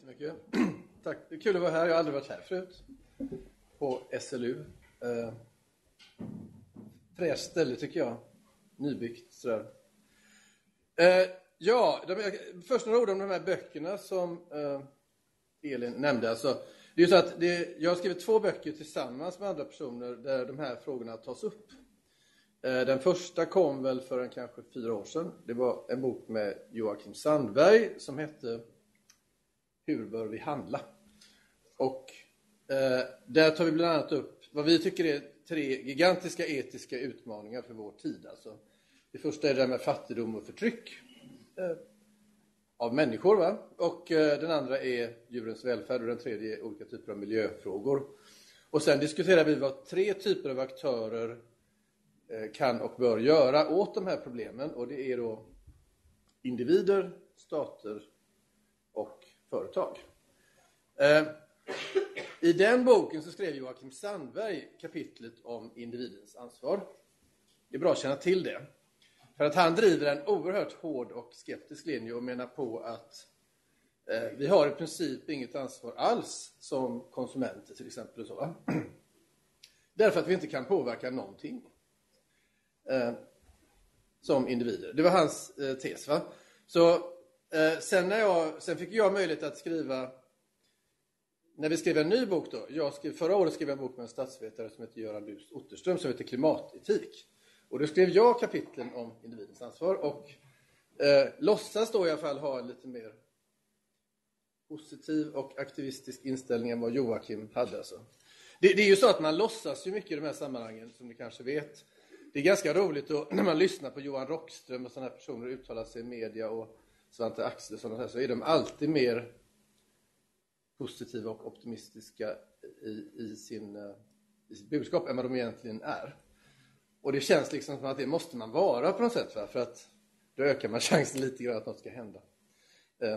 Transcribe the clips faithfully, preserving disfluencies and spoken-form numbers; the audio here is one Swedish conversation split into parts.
jättemycket. Tack, det är kul att vara här. Jag har aldrig varit här förut. På S L U. Eh, fräscht ställe tycker jag. Nybyggt sådär. Eh, ja, de, först några ord om de här böckerna som eh, Elin nämnde. Alltså, det är ju så att det, jag har skrivit två böcker tillsammans med andra personer där de här frågorna tas upp. Eh, den första kom väl för en kanske fyra år sedan. Det var en bok med Joakim Sandberg som hette Hur bör vi handla? Och eh, där tar vi bland annat upp vad vi tycker är tre gigantiska etiska utmaningar för vår tid. Alltså, det första är det med fattigdom och förtryck eh, av människor. Va? Och eh, den andra är djurens välfärd och den tredje är olika typer av miljöfrågor. Och sen diskuterar vi vad tre typer av aktörer eh, kan och bör göra åt de här problemen. Och det är då individer, stater och företag. Eh, I den boken så skrev Joakim Sandberg kapitlet om individens ansvar. Det är bra att känna till det. För att han driver en oerhört hård och skeptisk linje och menar på att eh, vi har i princip inget ansvar alls som konsumenter till exempel. Och så, va? Därför att vi inte kan påverka någonting eh, som individer. Det var hans eh, tes. Va? Så eh, sen, när jag, sen fick jag möjlighet att skriva, när vi skrev en ny bok då, jag skrev, förra året skrev jag en bok med en statsvetare som heter Göran Lus Otterström som heter Klimatetik. Och då skrev jag kapitlen om individens ansvar och eh, låtsas då i alla fall ha en lite mer positiv och aktivistisk inställning än vad Joakim hade. Alltså. Det, det är ju så att man låtsas ju mycket i de här sammanhangen som ni kanske vet. Det är ganska roligt då, när man lyssnar på Johan Rockström och sådana här personer uttalar sig i media och Svante Axelsson och så här, så är de alltid mer positiva och optimistiska i, i, sin, i sitt budskap än vad de egentligen är. Och det känns liksom som att det måste man vara på något sätt. Va? För att då ökar man chansen lite grann att något ska hända. Eh,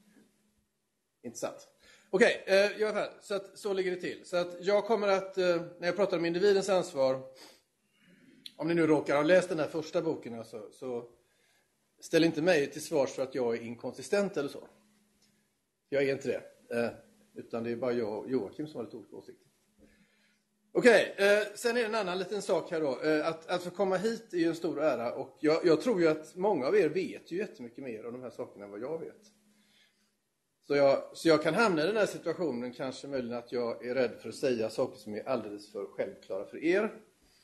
intressant. Okej, okay, eh, i alla fall, så, att, så ligger det till. Så att jag kommer att, eh, när jag pratar om individens ansvar, om ni nu råkar ha läst den här första boken, alltså, så ställ inte mig till svars för att jag är inkonsistent eller så. Jag är inte det. Eh, utan det är bara jag och Joakim som har lite olika åsikter. Okej, okay, eh, sen är det en annan liten sak här då. Eh, att, att få komma hit är ju en stor ära. Och jag, jag tror ju att många av er vet ju jättemycket mer om de här sakerna än vad jag vet. Så jag, så jag kan hamna i den här situationen kanske möjligen att jag är rädd för att säga saker som är alldeles för självklara för er.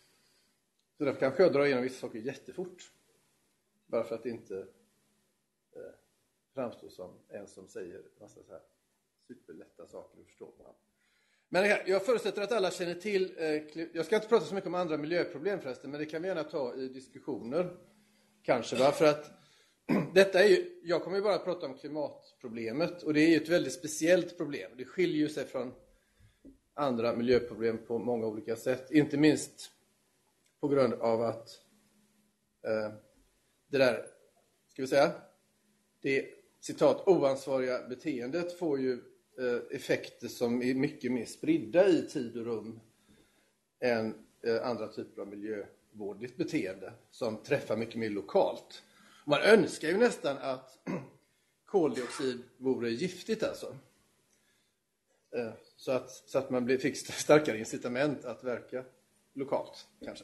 Så därför kanske jag drar igenom vissa saker jättefort. Bara för att inte eh, framstå som en som säger massa så här superlätta saker att förstå på. Men jag förutsätter att alla känner till, eh, jag ska inte prata så mycket om andra miljöproblem förresten, men det kan vi gärna ta i diskussioner kanske. Va? För att detta är ju, jag kommer ju bara att prata om klimatproblemet och det är ju ett väldigt speciellt problem. Det skiljer sig från andra miljöproblem på många olika sätt. Inte minst på grund av att eh, det där, ska vi säga, det citat oansvariga beteendet får ju effekter som är mycket mer spridda i tid och rum än andra typer av miljövårdligt beteende som träffar mycket mer lokalt. Man önskar ju nästan att koldioxid vore giftigt alltså. Så att, så att man fick starkare incitament att verka lokalt kanske.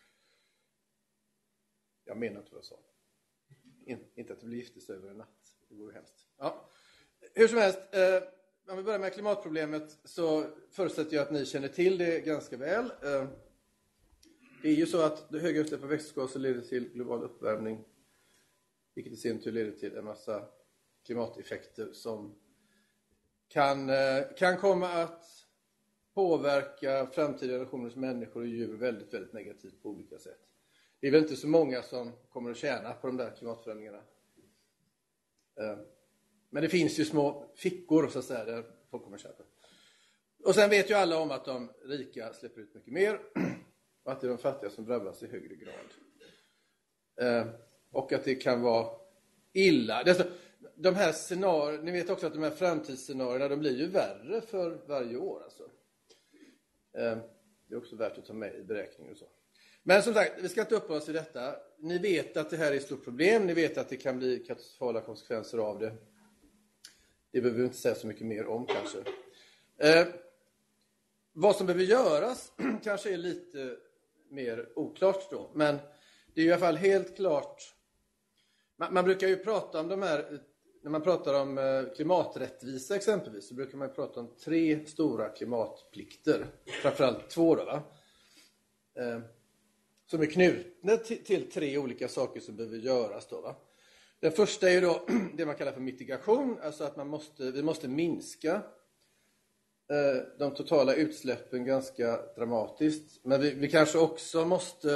Jag menar inte vad jag sa. In, inte att det blir giftigt över en natt. Det vore hemskt. Ja. Hur som helst, eh, om vi börjar med klimatproblemet så förutsätter jag att ni känner till det ganska väl. Eh, det är ju så att det höga utsläpp av växthusgaser leder till global uppvärmning. Vilket i sin tur leder till en massa klimateffekter som kan, eh, kan komma att påverka framtida generationers människor och djur väldigt, väldigt negativt på olika sätt. Det är väl inte så många som kommer att tjäna på de där klimatförändringarna. Men det finns ju små fickor så att säga, där folk kommer att köpa. Och sen vet ju alla om att de rika släpper ut mycket mer. Och att det är de fattiga som drabbas i högre grad. Och att det kan vara illa. De här scenarier, ni vet också att de här framtidsscenarierna, de blir ju värre för varje år. Alltså. Det är också värt att ta med i beräkningen och så. Men som sagt, vi ska inte uppehålla oss i detta. Ni vet att det här är ett stort problem. Ni vet att det kan bli katastrofala konsekvenser av det. Det behöver vi inte säga så mycket mer om kanske. Eh, vad som behöver göras kanske är lite mer oklart då. Men det är i alla fall helt klart. Man, man brukar ju prata om de här, när man pratar om eh, klimaträttvisa exempelvis, så brukar man prata om tre stora klimatplikter. Framförallt två då, va? Eh, som är knutna till, till tre olika saker som behöver göras då, va? Den första är ju då det man kallar för mitigation, alltså att man måste, vi måste minska eh, de totala utsläppen ganska dramatiskt. Men vi, vi kanske också måste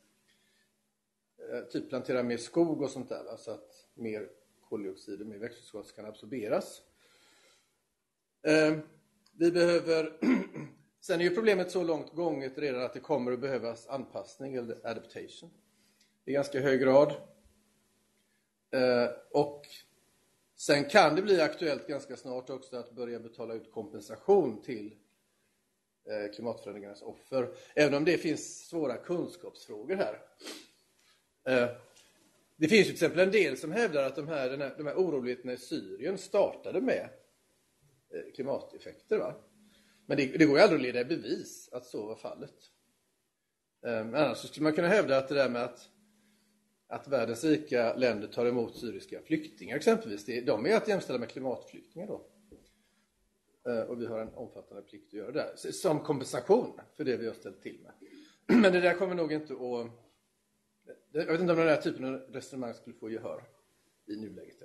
eh, typ plantera mer skog och sånt där, va? Så att mer koldioxid och mer växthusgas kan absorberas. Eh, vi behöver, sen är ju problemet så långt gånget redan att det kommer att behövas anpassning eller adaptation i ganska hög grad. Eh, och sen kan det bli aktuellt ganska snart också att börja betala ut kompensation till eh, klimatförändringarnas offer. Även om det finns svåra kunskapsfrågor här. Eh, det finns ju till exempel en del som hävdar att de här, den här, de här oroligheterna i Syrien startade med eh, klimateffekter, va? Men det, det går ju aldrig att leda i bevis att så var fallet. Eh, annars så skulle man kunna hävda att det där med att att världens rika länder tar emot syriska flyktingar exempelvis, det, de är att jämställa med klimatflyktingar då. Eh, och vi har en omfattande plikt att göra det som kompensation för det vi har ställt till med. Men det där kommer nog inte att... Jag vet inte om den här typen av resonemang skulle få gehör i nuläget.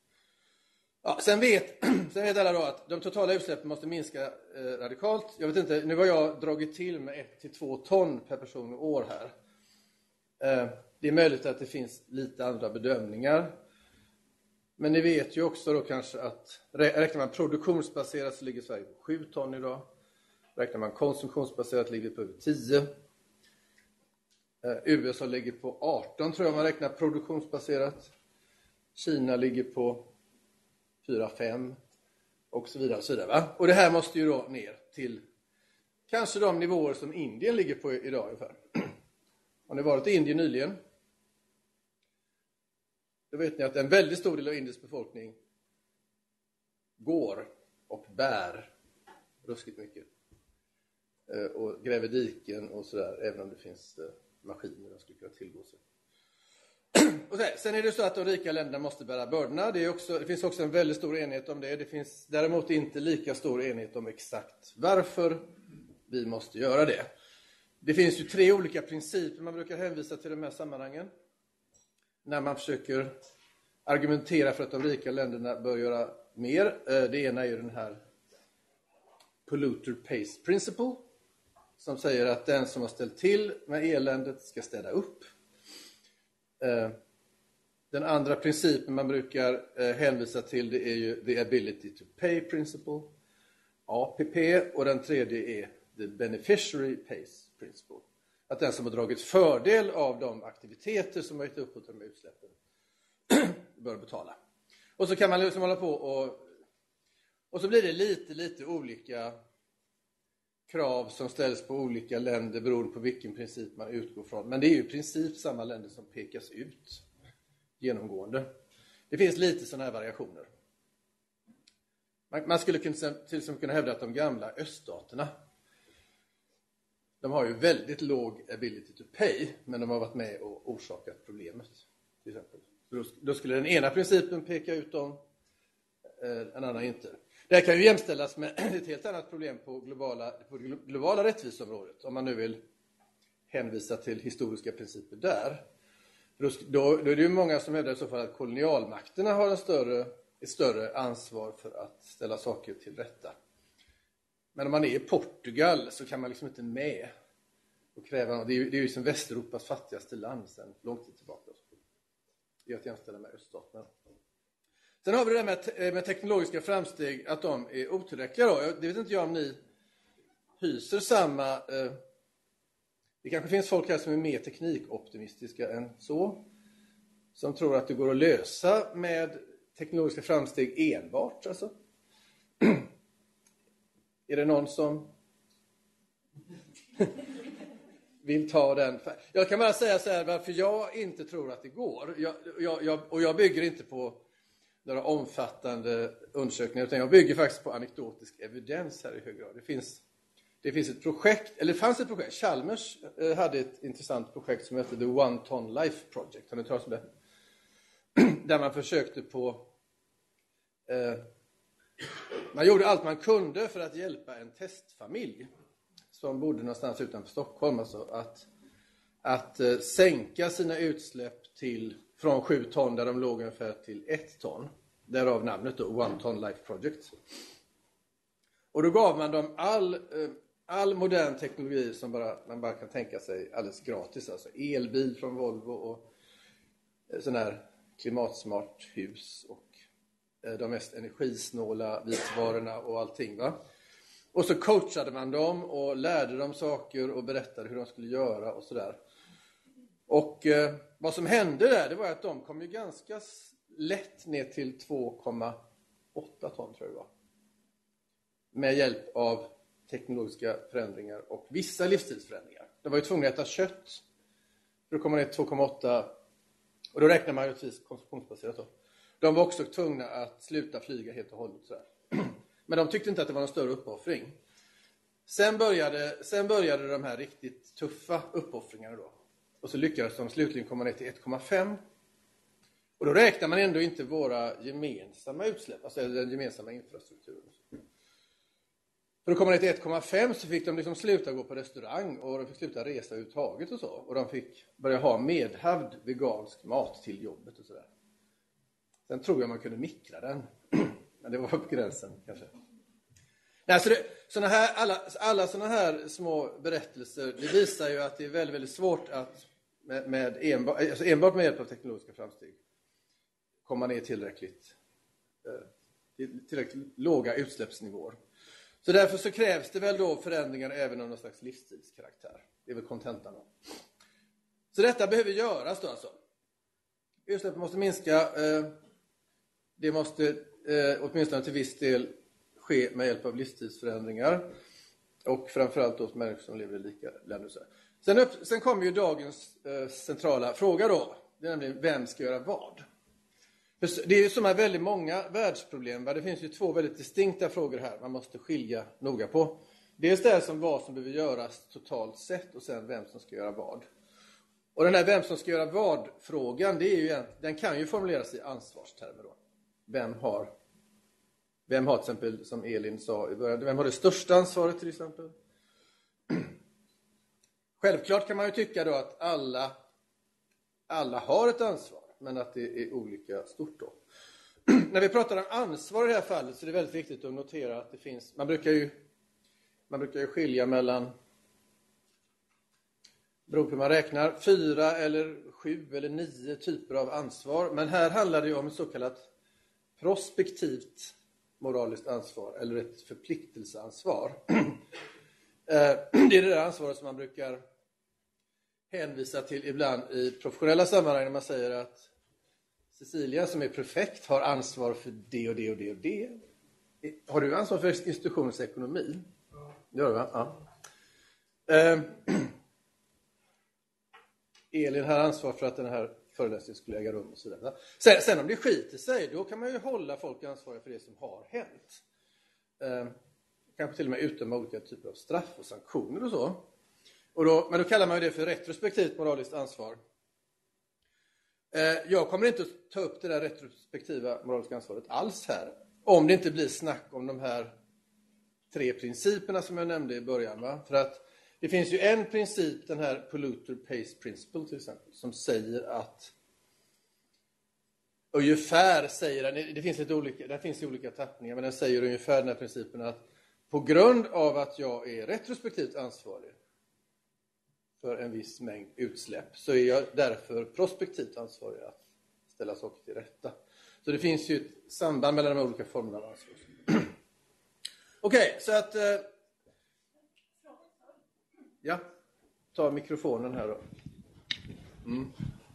Ja, sen, vet, sen vet alla då att de totala utsläppen måste minska eh, radikalt. Jag vet inte, nu har jag dragit till med ett till två ton per person och år här. Eh, Det är möjligt att det finns lite andra bedömningar. Men ni vet ju också då kanske att räknar man produktionsbaserat så ligger Sverige på sju ton idag. Räknar man konsumtionsbaserat ligger på över tio. U S A ligger på arton tror jag man räknar produktionsbaserat. Kina ligger på fyra fem och så vidare och så vidare, va? Och det här måste ju då ner till kanske de nivåer som Indien ligger på idag ungefär. Har ni varit i Indien nyligen? Då vet ni att en väldigt stor del av Indiens befolkning går och bär ruskigt mycket. Och gräver diken och sådär, även om det finns maskiner som skulle kunna tillgå sig. Och sen är det så att de rika länderna måste bära bördorna. Det, är också, det finns också en väldigt stor enighet om det. Det finns däremot inte lika stor enighet om exakt varför vi måste göra det. Det finns ju tre olika principer man brukar hänvisa till i de här sammanhangen. När man försöker argumentera för att de rika länderna bör göra mer. Det ena är ju den här polluter pays principle. Som säger att den som har ställt till med eländet ska städa upp. Den andra principen man brukar hänvisa till det är ju the ability to pay principle. A P P. Och den tredje är the beneficiary pays principle. Att den som har dragit fördel av de aktiviteter som har gett upp åt de utsläppen bör betala. Och så kan man liksom hålla på och och så blir det lite lite olika krav som ställs på olika länder beroende på vilken princip man utgår från. Men det är ju i princip samma länder som pekas ut genomgående. Det finns lite sådana här variationer. Man, man skulle kunna, till exempel kunna hävda att de gamla öststaterna, de har ju väldigt låg ability to pay, men de har varit med och orsakat problemet. Till exempel. Då, då skulle den ena principen peka ut dem, eh, en annan inte. Det här kan ju jämställas med ett helt annat problem på globala, på globala rättviseområdet. Om man nu vill hänvisa till historiska principer där. Då, då, då är det ju många som hävdar i så fall att kolonialmakterna har en större, ett större ansvar för att ställa saker till rätta. Men om man är i Portugal så kan man liksom inte med och kräva, det är ju, det är ju som Västeuropas fattigaste land sedan lång tid tillbaka. Det är att jämställa med öststaterna. Sen har vi det där med, med teknologiska framsteg, att de är otillräckliga då. Det vet inte jag om ni hyser samma... Eh, det kanske finns folk här som är mer teknikoptimistiska än så. Som tror att det går att lösa med teknologiska framsteg enbart. Alltså. Är det någon som vill ta den? Jag kan bara säga så här varför jag inte tror att det går. Jag, jag, jag, och jag bygger inte på några omfattande undersökningar, utan jag bygger faktiskt på anekdotisk evidens här i hög grad. Det finns, det finns ett projekt, eller det fanns ett projekt, Chalmers eh, hade ett intressant projekt som heter The One Ton Life Project. Har ni talat om det? Där man försökte på... Eh, man gjorde allt man kunde för att hjälpa en testfamilj som bodde någonstans utanför Stockholm. Alltså att, att eh, sänka sina utsläpp till, från sju ton där de låg ungefär till ett ton. Därav namnet då, One Ton Life Project. Och då gav man dem all, eh, all modern teknologi som bara, man bara kan tänka sig alldeles gratis. Alltså elbil från Volvo och eh, sån här klimatsmart hus och de mest energisnåla vitvarorna och allting, va? Och så coachade man dem och lärde dem saker och berättade hur de skulle göra och sådär. Och eh, vad som hände där, det var att de kom ju ganska lätt ner till två komma åtta ton, tror jag det var. Med hjälp av teknologiska förändringar och vissa livsstilsförändringar. De var ju tvungna att äta kött för att komma ner till två komma åtta. Och då räknar man ju konsumtionsbaserat då. De var också tvungna att sluta flyga helt och hållet. Så här. Men de tyckte inte att det var någon större uppoffring. Sen började, sen började de här riktigt tuffa uppoffringarna då. Och så lyckades de slutligen komma ner till ett komma fem. Och då räknar man ändå inte våra gemensamma utsläpp, alltså den gemensamma infrastrukturen. För att komma ner till ett komma fem så fick de liksom sluta gå på restaurang och de fick sluta resa överhuvudtaget och så. Och de fick börja ha medhavd vegansk mat till jobbet och sådär. Sen tror jag man kunde mikra den. Men det var på gränsen kanske. Nej, så det, såna här, alla, alla sådana här små berättelser, det visar ju att det är väldigt, väldigt svårt att med, med enbart, alltså enbart med hjälp av teknologiska framsteg komma ner tillräckligt, tillräckligt låga utsläppsnivåer. Så därför så krävs det väl då förändringar även av någon slags livsstilskaraktär. Det är väl kontentan. Så detta behöver göras då alltså. Utsläppen måste minska. Det måste åtminstone till viss del ske med hjälp av livsstilsförändringar. Och framförallt då människor som lever i lika länder. Sen, upp, sen kommer ju dagens centrala fråga då. Det är nämligen vem ska göra vad? Det är ju som är väldigt många världsproblem. Det finns ju två väldigt distinkta frågor här. Man måste skilja noga på. Dels det som vad som behöver göras totalt sett och sen vem som ska göra vad. Och den här vem som ska göra vad-frågan, det är ju, den kan ju formuleras i ansvarstermer då. Vem har, vem har till exempel, som Elin sa i början, vem har det största ansvaret till exempel? Självklart kan man ju tycka då att alla, alla har ett ansvar. Men att det är olika stort då. När vi pratar om ansvar i det här fallet så är det väldigt viktigt att notera att det finns, man brukar ju, man brukar ju skilja mellan, beror på hur man räknar, fyra eller sju eller nio typer av ansvar. Men här handlar det ju om ett så kallat prospektivt moraliskt ansvar eller ett förpliktelseansvar. Det är det där ansvaret som man brukar hänvisa till ibland i professionella sammanhang när man säger att Cecilia som är prefekt har ansvar för det och det och det och det. Har du ansvar för institutionens ekonomi? Ja. Gör du, va? Ja. Eh, Elin har ansvar för att den här föreläsningen skulle äga rum och så vidare. Sen, sen om det skiter sig, då kan man ju hålla folk ansvariga för det som har hänt. Eh, kanske till och med utdöma olika typer av straff och sanktioner och så. Och då, men då kallar man ju det för retrospektivt moraliskt ansvar. Eh, jag kommer inte att ta upp det där retrospektiva moraliska ansvaret alls här. Om det inte blir snack om de här tre principerna som jag nämnde i början. Va? För att det finns ju en princip, den här polluter pays principle till exempel, som säger att ungefär säger den, det finns lite olika, det finns ju olika tappningar, men den säger ungefär den här principen att på grund av att jag är retrospektivt ansvarig för en viss mängd utsläpp så är jag därför prospektivt ansvarig att ställa saker till rätta. Så det finns ju ett samband mellan de olika formerna av ansvar. Okej, okay, så att... Eh, ja, ta mikrofonen här då. Mm.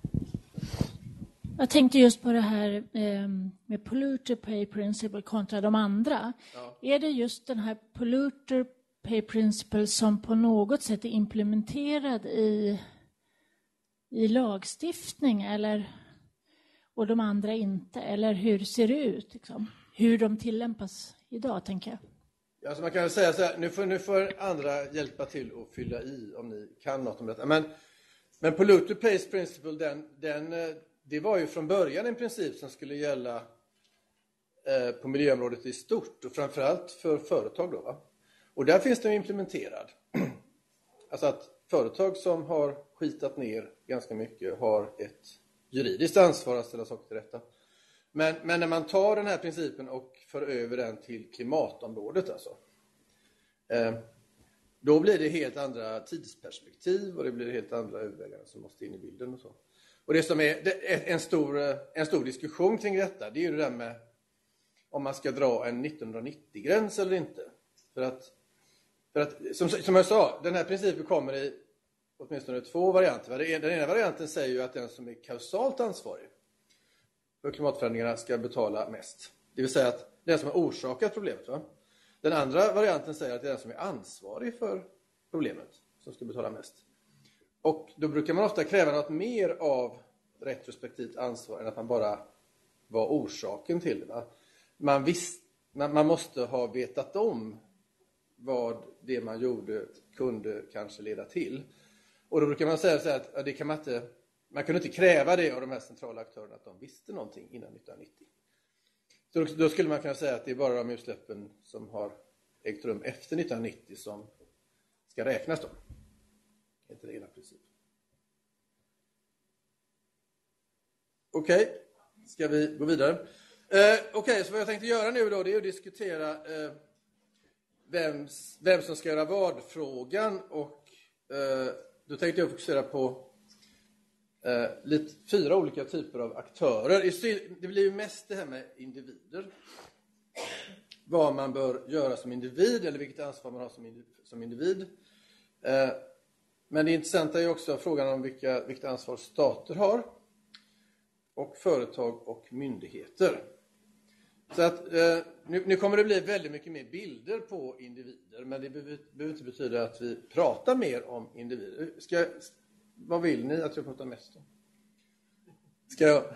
Jag tänkte just på det här eh, med polluter pay principle kontra de andra. Ja. Är det just den här polluter pay principle som på något sätt är implementerad i, i lagstiftning eller... och de andra inte? Eller hur ser det ut? Liksom? Hur de tillämpas idag, tänker jag. Ja, så man kan väl säga så här, nu får, nu får andra hjälpa till att fylla i om ni kan något om detta. Men, men polluter pays principle, den, den, det var ju från början en princip som skulle gälla eh, på miljöområdet i stort och framförallt för företag då, va? Och där finns den implementerad. Alltså att företag som har skitat ner ganska mycket har ett juridiskt ansvar att ställa saker till rätta. Men, men när man tar den här principen och för över den till klimatområdet alltså, eh, då blir det helt andra tidsperspektiv och det blir helt andra överväganden som måste in i bilden och så. Och det som är det, en, stor, en stor diskussion kring detta, det är ju det där med om man ska dra en nittonhundranittio-gräns eller inte. För att, för att som, som jag sa, den här principen kommer i åtminstone två varianter. Den ena varianten säger ju att den som är kausalt ansvarig för klimatförändringarna ska betala mest. Det vill säga att den som har orsakat problemet. Va? Den andra varianten säger att det är den som är ansvarig för problemet som ska betala mest. Och då brukar man ofta kräva något mer av retrospektivt ansvar än att man bara var orsaken till det. Va? Man, visst, man, man måste ha vetat om vad det man gjorde kunde kanske leda till. Och då brukar man säga så att ja, det kan man inte... Man kunde inte kräva det av de här centrala aktörerna att de visste någonting innan nittonhundranittio. Så då skulle man kunna säga att det är bara de utsläppen som har ägt rum efter nittonhundranittio som ska räknas då. Inte det ena princip. Okej, okay. Ska vi gå vidare? Eh, Okej, okay, så vad jag tänkte göra nu då, det är att diskutera eh, vems, vem som ska göra vad-frågan. Och eh, då tänkte jag fokusera på Uh, lite, fyra olika typer av aktörer. Det blir ju mest det här med individer. Vad man bör göra som individ eller vilket ansvar man har som individ. Som individ. Uh, men det intressanta är ju också frågan om vilka, vilket ansvar stater har. Och företag och myndigheter. Så att uh, nu, nu kommer det bli väldigt mycket mer bilder på individer. Men det behöver, behöver inte betyda att vi pratar mer om individer. Ska Vad vill ni att jag pratar mest om? Ska jag...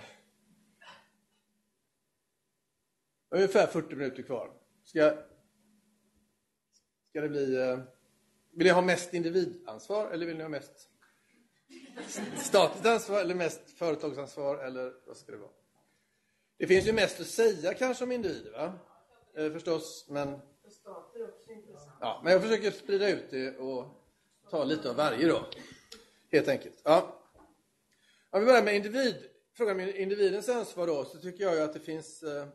Ungefär fyrtio minuter kvar. Ska, ska det bli... Vill jag ha mest individansvar eller vill ni ha mest statligt ansvar eller mest företagsansvar eller vad ska det vara? Det finns ju mest att säga kanske om individer, va? Eh, förstås, men... För stater är också intressant. Ja, men jag försöker sprida ut det och ta lite av varje då. Helt enkelt. Ja. Om vi börjar med individ, frågan med individens ansvar då, så tycker jag ju att det finns... Eh,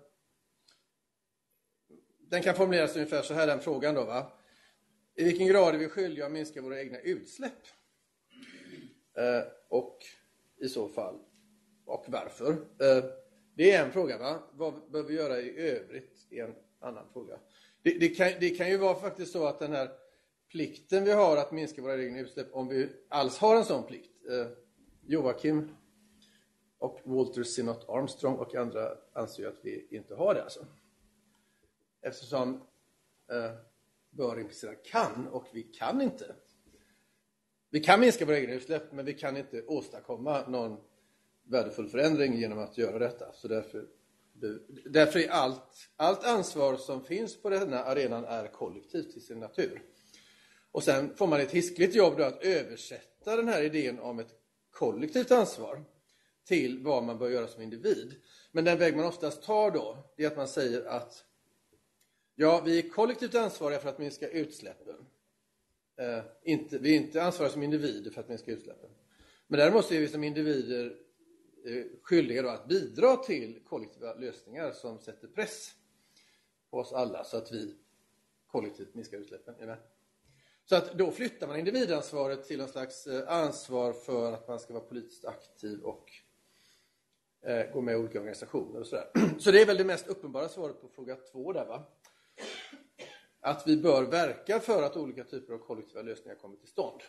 den kan formuleras ungefär så här, den frågan då, va? I vilken grad är vi skyldiga att minska våra egna utsläpp? Eh, och i så fall, och varför? Eh, det är en fråga, va? Vad bör vi göra i övrigt är en annan fråga. Det, det, kan, det kan ju vara faktiskt så att den här plikten vi har att minska våra egna utsläpp, om vi alls har en sån plikt. Eh, Joakim och Walter Sinnott Armstrong och andra anser ju att vi inte har det alltså. Eftersom eh, bör implicera kan och vi kan inte. Vi kan minska våra egna utsläpp men vi kan inte åstadkomma någon värdefull förändring genom att göra detta. Så därför, därför är allt, allt ansvar som finns på den här arenan är kollektivt i sin natur. Och sen får man ett hiskligt jobb då att översätta den här idén om ett kollektivt ansvar till vad man bör göra som individ. Men den väg man oftast tar då, det är att man säger att ja, vi är kollektivt ansvariga för att minska utsläppen. Eh, inte, vi är inte ansvariga som individer för att minska utsläppen. Men däremot är vi som individer eh, skyldiga då att bidra till kollektiva lösningar som sätter press på oss alla så att vi kollektivt minskar utsläppen. Är med? Så att då flyttar man individansvaret till en slags ansvar för att man ska vara politiskt aktiv och eh, gå med i olika organisationer och sådär. Så det är väl det mest uppenbara svaret på fråga två där, va? Att vi bör verka för att olika typer av kollektiva lösningar kommer till stånd.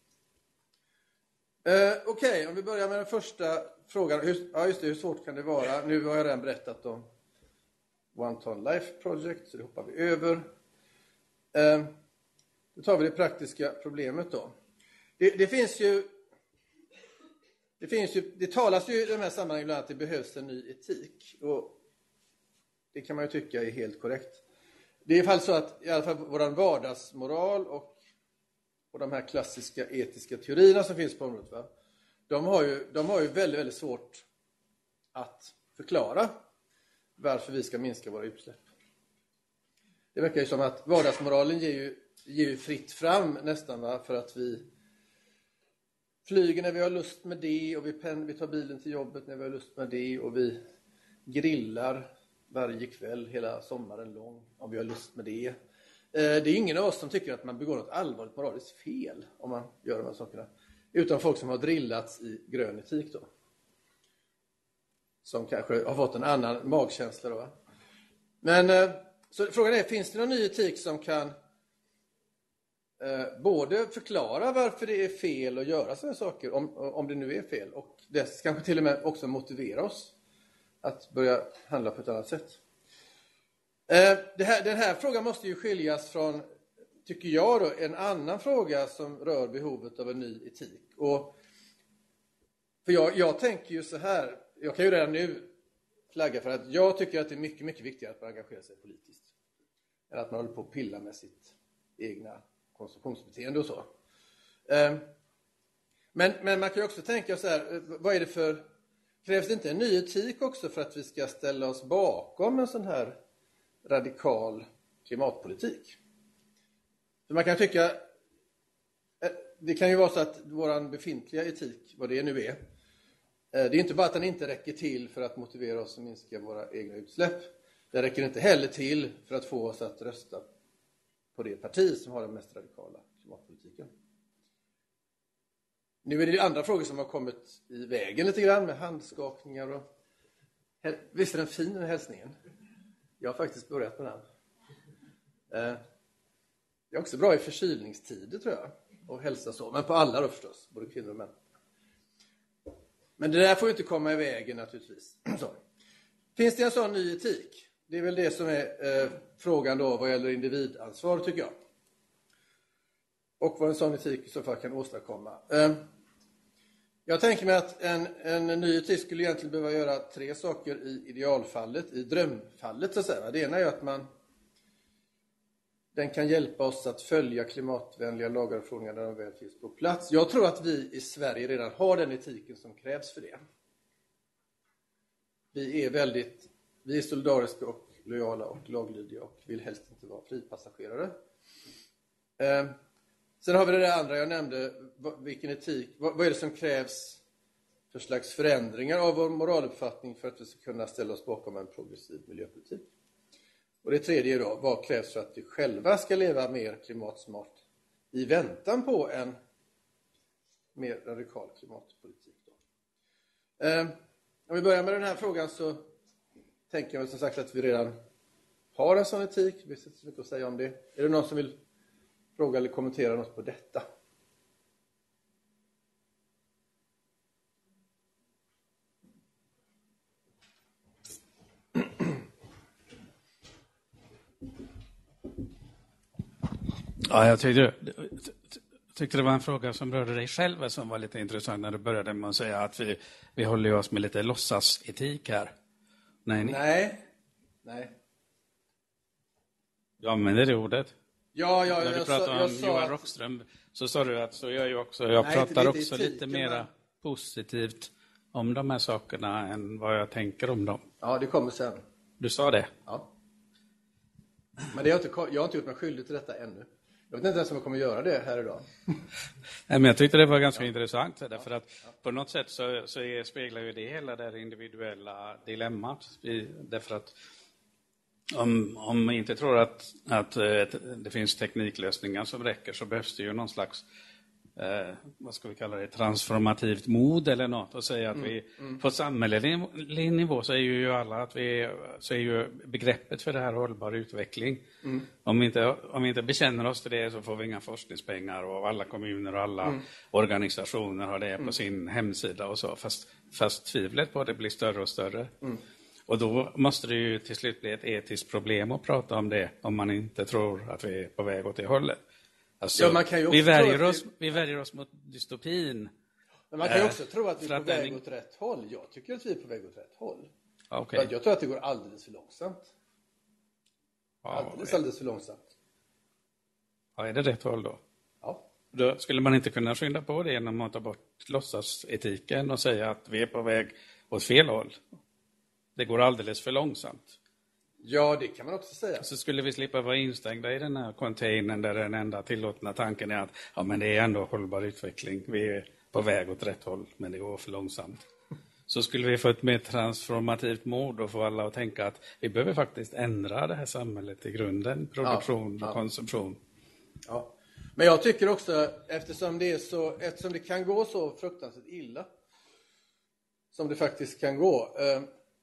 Eh, Okej, okay, om vi börjar med den första frågan. Hur, ja just det, hur svårt kan det vara? Nu har jag redan berättat om One Ton Life Project, så det hoppar vi över. Eh, Då tar vi det praktiska problemet då. Det, det finns ju det finns ju, det talas ju i de här sammanhangen ibland att det behövs en ny etik. Och det kan man ju tycka är helt korrekt. Det är i alla fall så att i alla fall vår vardagsmoral och, och de här klassiska etiska teorierna som finns på området, va? De har ju, de har ju väldigt, väldigt svårt att förklara varför vi ska minska våra utsläpp. Det verkar ju som att vardagsmoralen ger ju, ger ju fritt fram nästan, va? För att vi flyger när vi har lust med det, och vi, pen, vi tar bilen till jobbet när vi har lust med det, och vi grillar varje kväll hela sommaren lång om vi har lust med det. Det är ingen av oss som tycker att man begår något allvarligt moraliskt fel om man gör de här sakerna. Utan folk som har drillats i grön etik då. Som kanske har fått en annan magkänsla då. Men så frågan är, finns det någon ny etik som kan eh, både förklara varför det är fel att göra sådana saker, om, om det nu är fel, och det kanske till och med också motivera oss att börja handla på ett annat sätt. Eh, det här, den här frågan måste ju skiljas från, tycker jag då, en annan fråga som rör behovet av en ny etik. Och, för jag, jag tänker ju så här, jag kan ju redan nu flagga för att jag tycker att det är mycket, mycket viktigare att man engagerar sig politiskt. Än att man håller på att pilla med sitt egna konsumtionsbeteende och så. Eh, men, men man kan ju också tänka så här, vad är det för... Krävs det inte en ny etik också för att vi ska ställa oss bakom en sån här radikal klimatpolitik? För man kan tycka, det kan ju vara så att vår befintliga etik, vad det nu är, det är inte bara att den inte räcker till för att motivera oss att minska våra egna utsläpp. Det räcker inte heller till för att få oss att rösta på det parti som har den mest radikala klimatpolitiken. Nu är det andra frågor som har kommit i vägen lite grann med handskakningar och... Visst är den fin, den hälsningen? Jag har faktiskt börjat med den. Jag är också bra i förkylningstider, tror jag, och hälsa så. Men på alla då förstås, både kvinnor och män. Men det där får ju inte komma i vägen naturligtvis. Så. Finns det en sån ny etik? Det är väl det som är eh, frågan då vad gäller individansvar, tycker jag. Och vad en sån etik i så fall kan åstadkomma. Eh, jag tänker mig att en, en ny etik skulle egentligen behöva göra tre saker i idealfallet, i drömfallet så att säga. Det ena är att man den kan hjälpa oss att följa klimatvänliga lagar och förordningar när de väl finns på plats. Jag tror att vi i Sverige redan har den etiken som krävs för det. Vi är väldigt, vi är solidariska och lojala och laglydiga och vill helst inte vara fripassagerare. Eh, sen har vi det där andra jag nämnde, vilken etik, vad, vad är det som krävs för slags förändringar av vår moraluppfattning för att vi ska kunna ställa oss bakom en progressiv miljöpolitik. Och det tredje då, vad krävs för att vi själva ska leva mer klimatsmart i väntan på en mer radikal klimatpolitik då. Eh, om vi börjar med den här frågan så tänker jag som sagt att vi redan har en sån etik. Vi har så mycket att säga om det. Är det någon som vill fråga eller kommentera något på detta? Ja, jag tyckte, tyckte det var en fråga som rörde dig själv som var lite intressant när du började med att säga att vi, vi håller oss med lite låtsasetik här. Nej, nej. Nej. Du använder det ordet? Ja, ja, när du jag, pratar sa, om jag sa Johan att... Rockström så sa du att så gör jag också. Jag Nej, pratar det, det, också etiken, lite mera men... positivt om de här sakerna än vad jag tänker om dem. Ja, det kommer sen. Du sa det? Ja. Men det har inte, jag har inte gjort mig skyldig till detta ännu. Jag vet inte ens om jag kommer göra det här idag. Nej, men jag tyckte det var ganska ja. intressant. Därför ja. att på något sätt så, så är, speglar ju det hela det individuella dilemmat. Vi, därför att om, om man inte tror att, att det finns tekniklösningar som räcker så behövs det ju någon slags eh, vad ska vi kalla det, transformativt mod eller något och säga att mm, vi mm. på samhällelig nivå så är ju alla att vi så är ju begreppet för det här hållbar utveckling. Mm. Om vi inte om vi inte bekänner oss till det så får vi inga forskningspengar och alla kommuner och alla mm. organisationer har det på mm. sin hemsida och så fast fast tvivlet på det blir större och större. Mm. Och då måste det ju till slut bli ett etiskt problem att prata om det om man inte tror att vi är på väg åt det hållet. Alltså, ja, man kan ju också vi, värjer oss, vi... vi värjer oss mot dystopin Men man kan ju också tro att vi är För på att den- väg åt rätt håll. Jag tycker att vi är på väg åt rätt håll. Okej. För att Jag tror att det går alldeles för långsamt. Ja, Alldeles, alldeles för långsamt. ja, är det rätt håll då? Ja. Då skulle man inte kunna skynda på det genom att ta bort låtsasetiken och säga att vi är på väg åt fel håll. Det går alldeles för långsamt. Ja, det kan man också säga. Så skulle vi slippa vara instängda i den här containern där den enda tillåtna tanken är att ja, men det är ändå hållbar utveckling. Vi är på väg åt rätt håll, men det går för långsamt. Så skulle vi få ett mer transformativt mod och få alla att tänka att vi behöver faktiskt ändra det här samhället i grunden. Produktion Ja, ja. och konsumtion. Ja. Men jag tycker också, eftersom det, är så, eftersom det kan gå så fruktansvärt illa, som det faktiskt kan gå. Eh,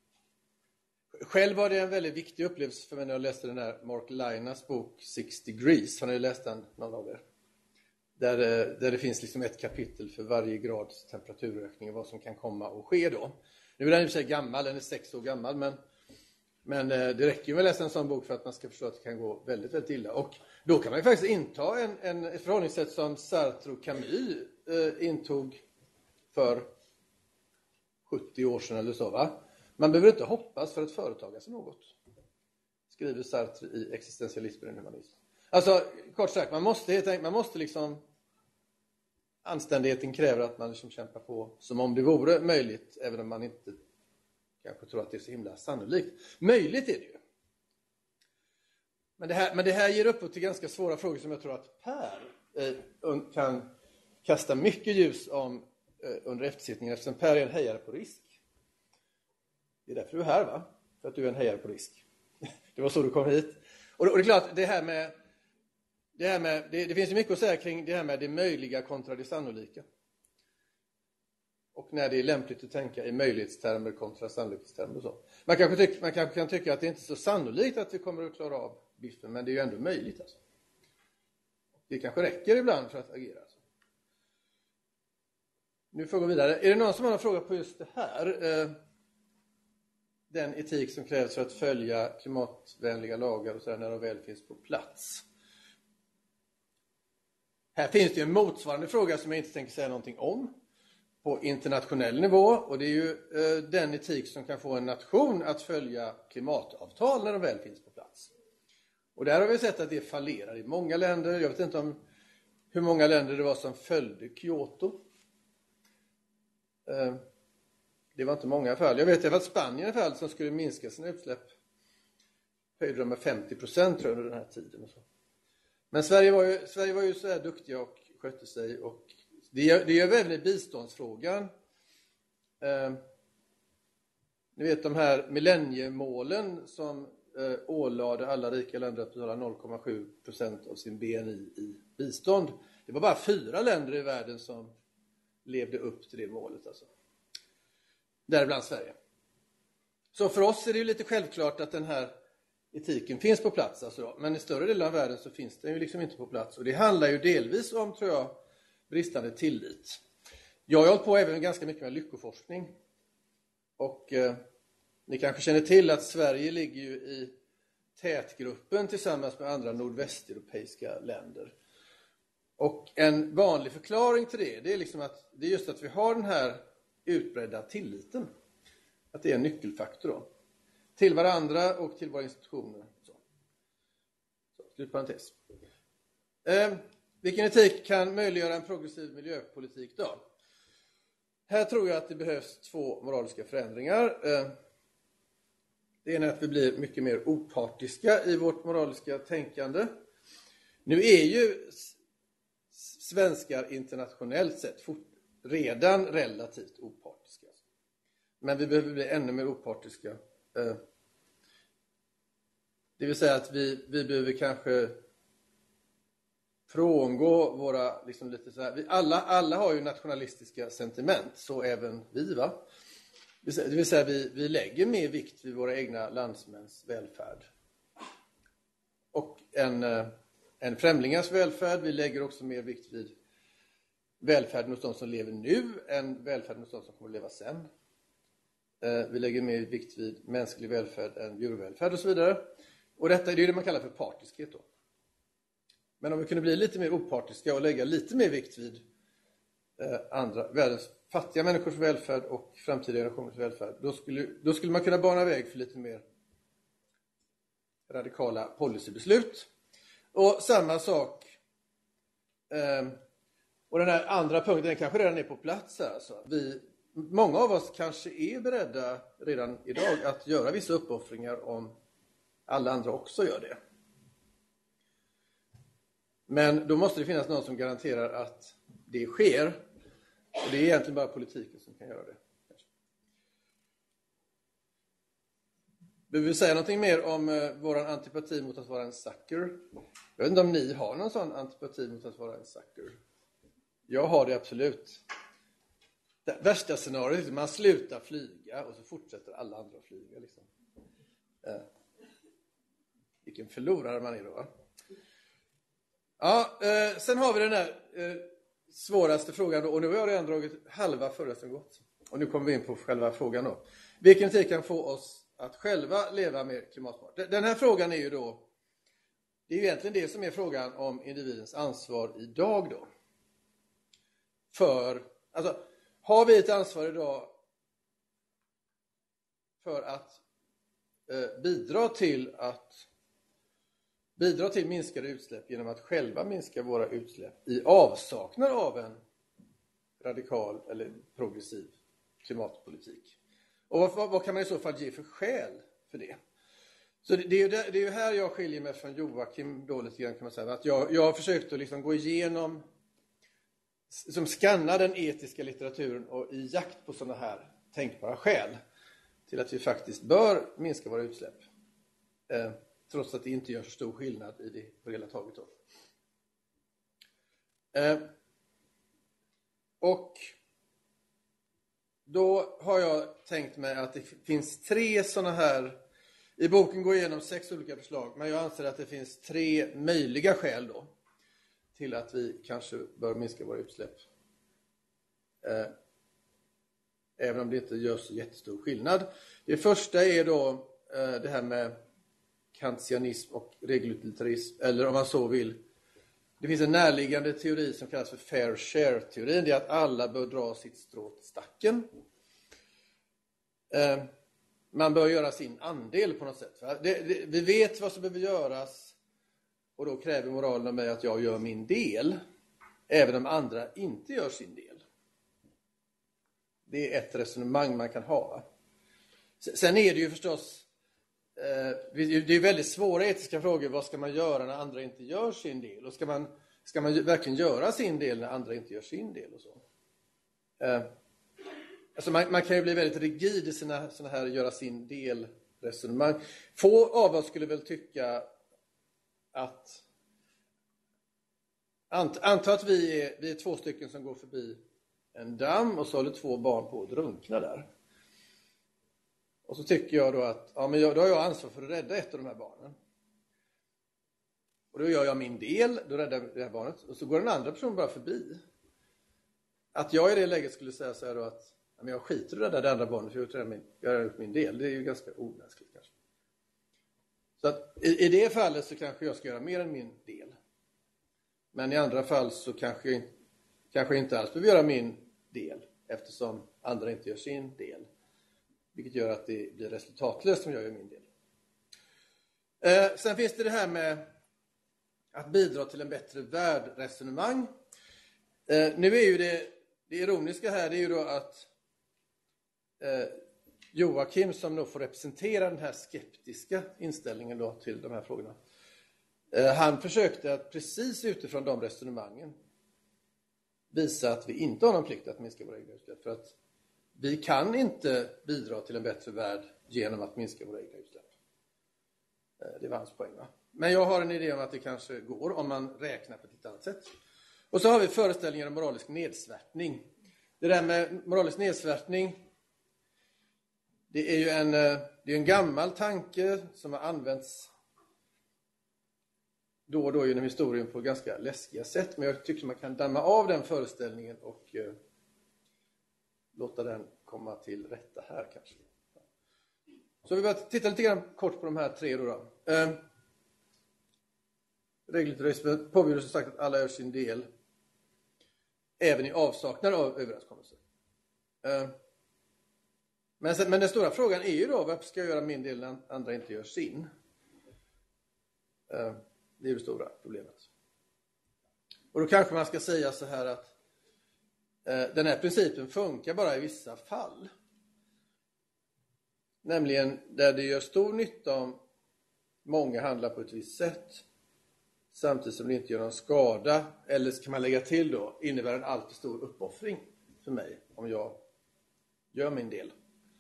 själv var det en väldigt viktig upplevelse för mig när jag läste den här Mark Linas bok Six Degrees. Har ni läst den, någon av er? Där, eh, där det finns liksom ett kapitel för varje grads temperaturökning och vad som kan komma och ske då. Nu är den i och för sig gammal, den är sex år gammal, men, men eh, det räcker ju med att läsa en sån bok för att man ska förstå att det kan gå väldigt, väldigt illa. Och då kan man ju faktiskt inta en, en, ett förhållningssätt som Sartre och Camus eh, intog för sjuttio år sedan eller så, va? Man behöver inte hoppas för att företaga sig något. Skriver Sartre i Existentialismen och humanism. Alltså, kort sagt, man måste helt enkelt, man måste liksom, anständigheten kräver att man liksom kämpar på som om det vore möjligt, även om man inte kanske tror att det är så himla sannolikt. Möjligt är det ju. Men det här, men det här ger upphov till ganska svåra frågor som jag tror att Per eh, kan kasta mycket ljus om eh, under eftersittningen, eftersom Per är en hejare på risk. Det är därför du är här, va? För att du är en hejare på risk. Det var så du kom hit. Och, och det är klart, det här med, det, här med det, det finns ju mycket att säga kring det här med det möjliga kontra det sannolika. Och när det är lämpligt att tänka i möjlighetstermer kontra sannolikhetstermer och så. Man kanske, tyck, man kanske kan tycka att det inte är så sannolikt att vi kommer att klara av biffen, men det är ju ändå möjligt. Alltså. Det kanske räcker ibland för att agera. Alltså. Nu får jag gå vidare. Är det någon som har en fråga på just det här? Eh, den etik som krävs för att följa klimatvänliga lagar och så här när de väl finns på plats. Här finns det ju en motsvarande fråga som jag inte tänker säga någonting om på internationell nivå, och det är ju eh, den etik som kan få en nation att följa klimatavtal när de väl finns på plats. Och där har vi sett att det fallerar i många länder. Jag vet inte om hur många länder det var som följde Kyoto. Eh, Det var inte många i alla fall. Jag vet att Spanien i alla fall som skulle minska sina utsläpp höjde de med femtio procent under den här tiden. Och så. Men Sverige var ju, Sverige var ju så här duktiga och skötte sig. Och det gör, det gör även i biståndsfrågan. Eh, ni vet de här millenniemålen som eh, ålade alla rika länder att betala noll komma sju procent av sin B N I i bistånd. Det var bara fyra länder i världen som levde upp till det målet. Alltså. Däribland Sverige. Så för oss är det ju lite självklart att den här etiken finns på plats. Alltså, men i större delen av världen så finns den ju liksom inte på plats. Och det handlar ju delvis om, tror jag, bristande tillit. Jag har hållit på även ganska mycket med lyckoforskning. Och eh, ni kanske känner till att Sverige ligger ju i tätgruppen tillsammans med andra nordvästeuropeiska länder. Och en vanlig förklaring till det, det är liksom att det är just att vi har den här utbredda tilliten. Att det är en nyckelfaktor då. Till varandra och till våra institutioner. Så. Så, slutparentes. Eh, vilken etik kan möjliggöra en progressiv miljöpolitik då? Här tror jag att det behövs två moraliska förändringar. Eh, det ena är att vi blir mycket mer opartiska i vårt moraliska tänkande. Nu är ju svenskar internationellt sett fort redan relativt opartiska. Men vi behöver bli ännu mer opartiska. Det vill säga att vi, vi behöver kanske frångå våra, liksom lite så här, vi alla, alla har ju nationalistiska sentiment, så även vi, va? Det vill säga vi, vi lägger mer vikt vid våra egna landsmäns välfärd. Och en, en främlingars välfärd, vi lägger också mer vikt vid välfärden hos de som lever nu än välfärden hos de som kommer att leva sen. Vi lägger mer vikt vid mänsklig välfärd än djurvälfärd och så vidare. Och detta är det man kallar för partiskhet då. Men om vi kunde bli lite mer opartiska och lägga lite mer vikt vid eh, andra, världens fattiga människors välfärd och framtida generationers välfärd. Då skulle, då skulle man kunna bana väg för lite mer radikala policybeslut. Och samma sak, eh, och den här andra punkten, den kanske redan är på plats här. Alltså. Vi, många av oss kanske är beredda redan idag att göra vissa uppoffringar om alla andra också gör det. Men då måste det finnas någon som garanterar att det sker. Och det är egentligen bara politiken som kan göra det. Vill vi säga någonting mer om eh, våran antipati mot att vara en sucker? Jag vet inte om ni har någon sån antipati mot att vara en sucker. Jag har det absolut. Det värsta scenariot är att man slutar flyga och så fortsätter alla andra att flyga. Liksom. Eh. Vilken förlorare man är då, va? Ja, eh, sen har vi den där eh, svåraste frågan då. Och nu har jag redan dragit halva förra som gått. Och nu kommer vi in på själva frågan då. Vilken tid kan få oss att själva leva mer klimatsmart? Den här frågan är ju då, det är ju egentligen det som är frågan om individens ansvar idag då. För, alltså, har vi ett ansvar idag för att eh, bidra till att bidra till minskade utsläpp genom att själva minska våra utsläpp i avsaknad av en radikal eller progressiv klimatpolitik? Och vad, vad kan man i så fall ge för skäl för det? Så det, det, är, ju där, det är ju här jag skiljer mig från Joakim då lite grann, kan man säga. Att jag, jag har försökt att liksom gå igenom, som skanna den etiska litteraturen och i jakt på sådana här tänkbara skäl till att vi faktiskt bör minska våra utsläpp. Eh, trots att det inte gör så stor skillnad i det på hela taget då. Eh, och då har jag tänkt mig att det finns tre sådana här, i boken går igenom sex olika förslag, men jag anser att det finns tre möjliga skäl då till att vi kanske bör minska våra utsläpp. Eh, även om det inte gör så jättestor skillnad. Det första är då eh, det här med kantianism och regelutilitarism, eller om man så vill. Det finns en närliggande teori som kallas för fair share-teorin. Det är att alla bör dra sitt strå till stacken. Eh, man bör göra sin andel på något sätt. Det, det, vi vet vad som behöver göras, och då kräver moralen av mig att jag gör min del, även om andra inte gör sin del. Det är ett resonemang man kan ha. Sen är det ju förstås, eh, det är väldigt svåra etiska frågor. Vad ska man göra när andra inte gör sin del? Och ska man, ska man verkligen göra sin del när andra inte gör sin del? Och så? Eh, alltså man, man kan ju bli väldigt rigid i sina såna här göra sin del resonemang. Få av oss skulle väl tycka att ant, anta att vi är, vi är två stycken som går förbi en damm och så håller två barn på att drunkna där. Och så tycker jag då att ja, men jag, då har jag ansvar för att rädda ett av de här barnen. Och då gör jag min del, då räddar jag det här barnet. Och så går den andra personen bara förbi. Att jag i det läget skulle säga så här då att ja, men jag skiter i att rädda det andra barnet för jag har min, gjort min del. Det är ju ganska omänskligt kanske. Så att i, i det fallet så kanske jag ska göra mer än min del. Men i andra fall så kanske, kanske inte alls behöver göra min del, eftersom andra inte gör sin del. Vilket gör att det blir resultatlöst om jag gör min del. Eh, sen finns det det här med att bidra till en bättre värld resonemang. Eh, nu är ju det, det ironiska här, det är ju då att eh, Joakim, som då får representera den här skeptiska inställningen då till de här frågorna. Eh, han försökte att precis utifrån de resonemangen visa att vi inte har någon plikt att minska våra egna utsläpp. För att vi kan inte bidra till en bättre värld genom att minska våra egna utsläpp. Eh, det var hans poäng, va? Men jag har en idé om att det kanske går om man räknar på ett annat sätt. Och så har vi föreställningen om moralisk nedsvärtning. Det där med moralisk nedsvärtning, det är ju en, det är en gammal tanke som har använts då och då genom historien på ganska läskiga sätt. Men jag tycker man kan damma av den föreställningen och eh, låta den komma till rätta här kanske. Så vi bara titta lite grann kort på de här tre då. då. Eh, Regelitarismen påbjuder som sagt att alla gör sin del. även i avsaknad av överenskommelser. Uh, men, sen, men den stora frågan är ju då, varför ska jag göra min del när andra inte gör sin? Uh, det är det stora problemet. Och då kanske man ska säga så här att uh, den här principen funkar bara i vissa fall. Nämligen där det gör stor nytta om många handlar på ett visst sätt samtidigt som det inte gör någon skada, eller så kan man lägga till då, innebär en alltför stor uppoffring för mig om jag gör min del.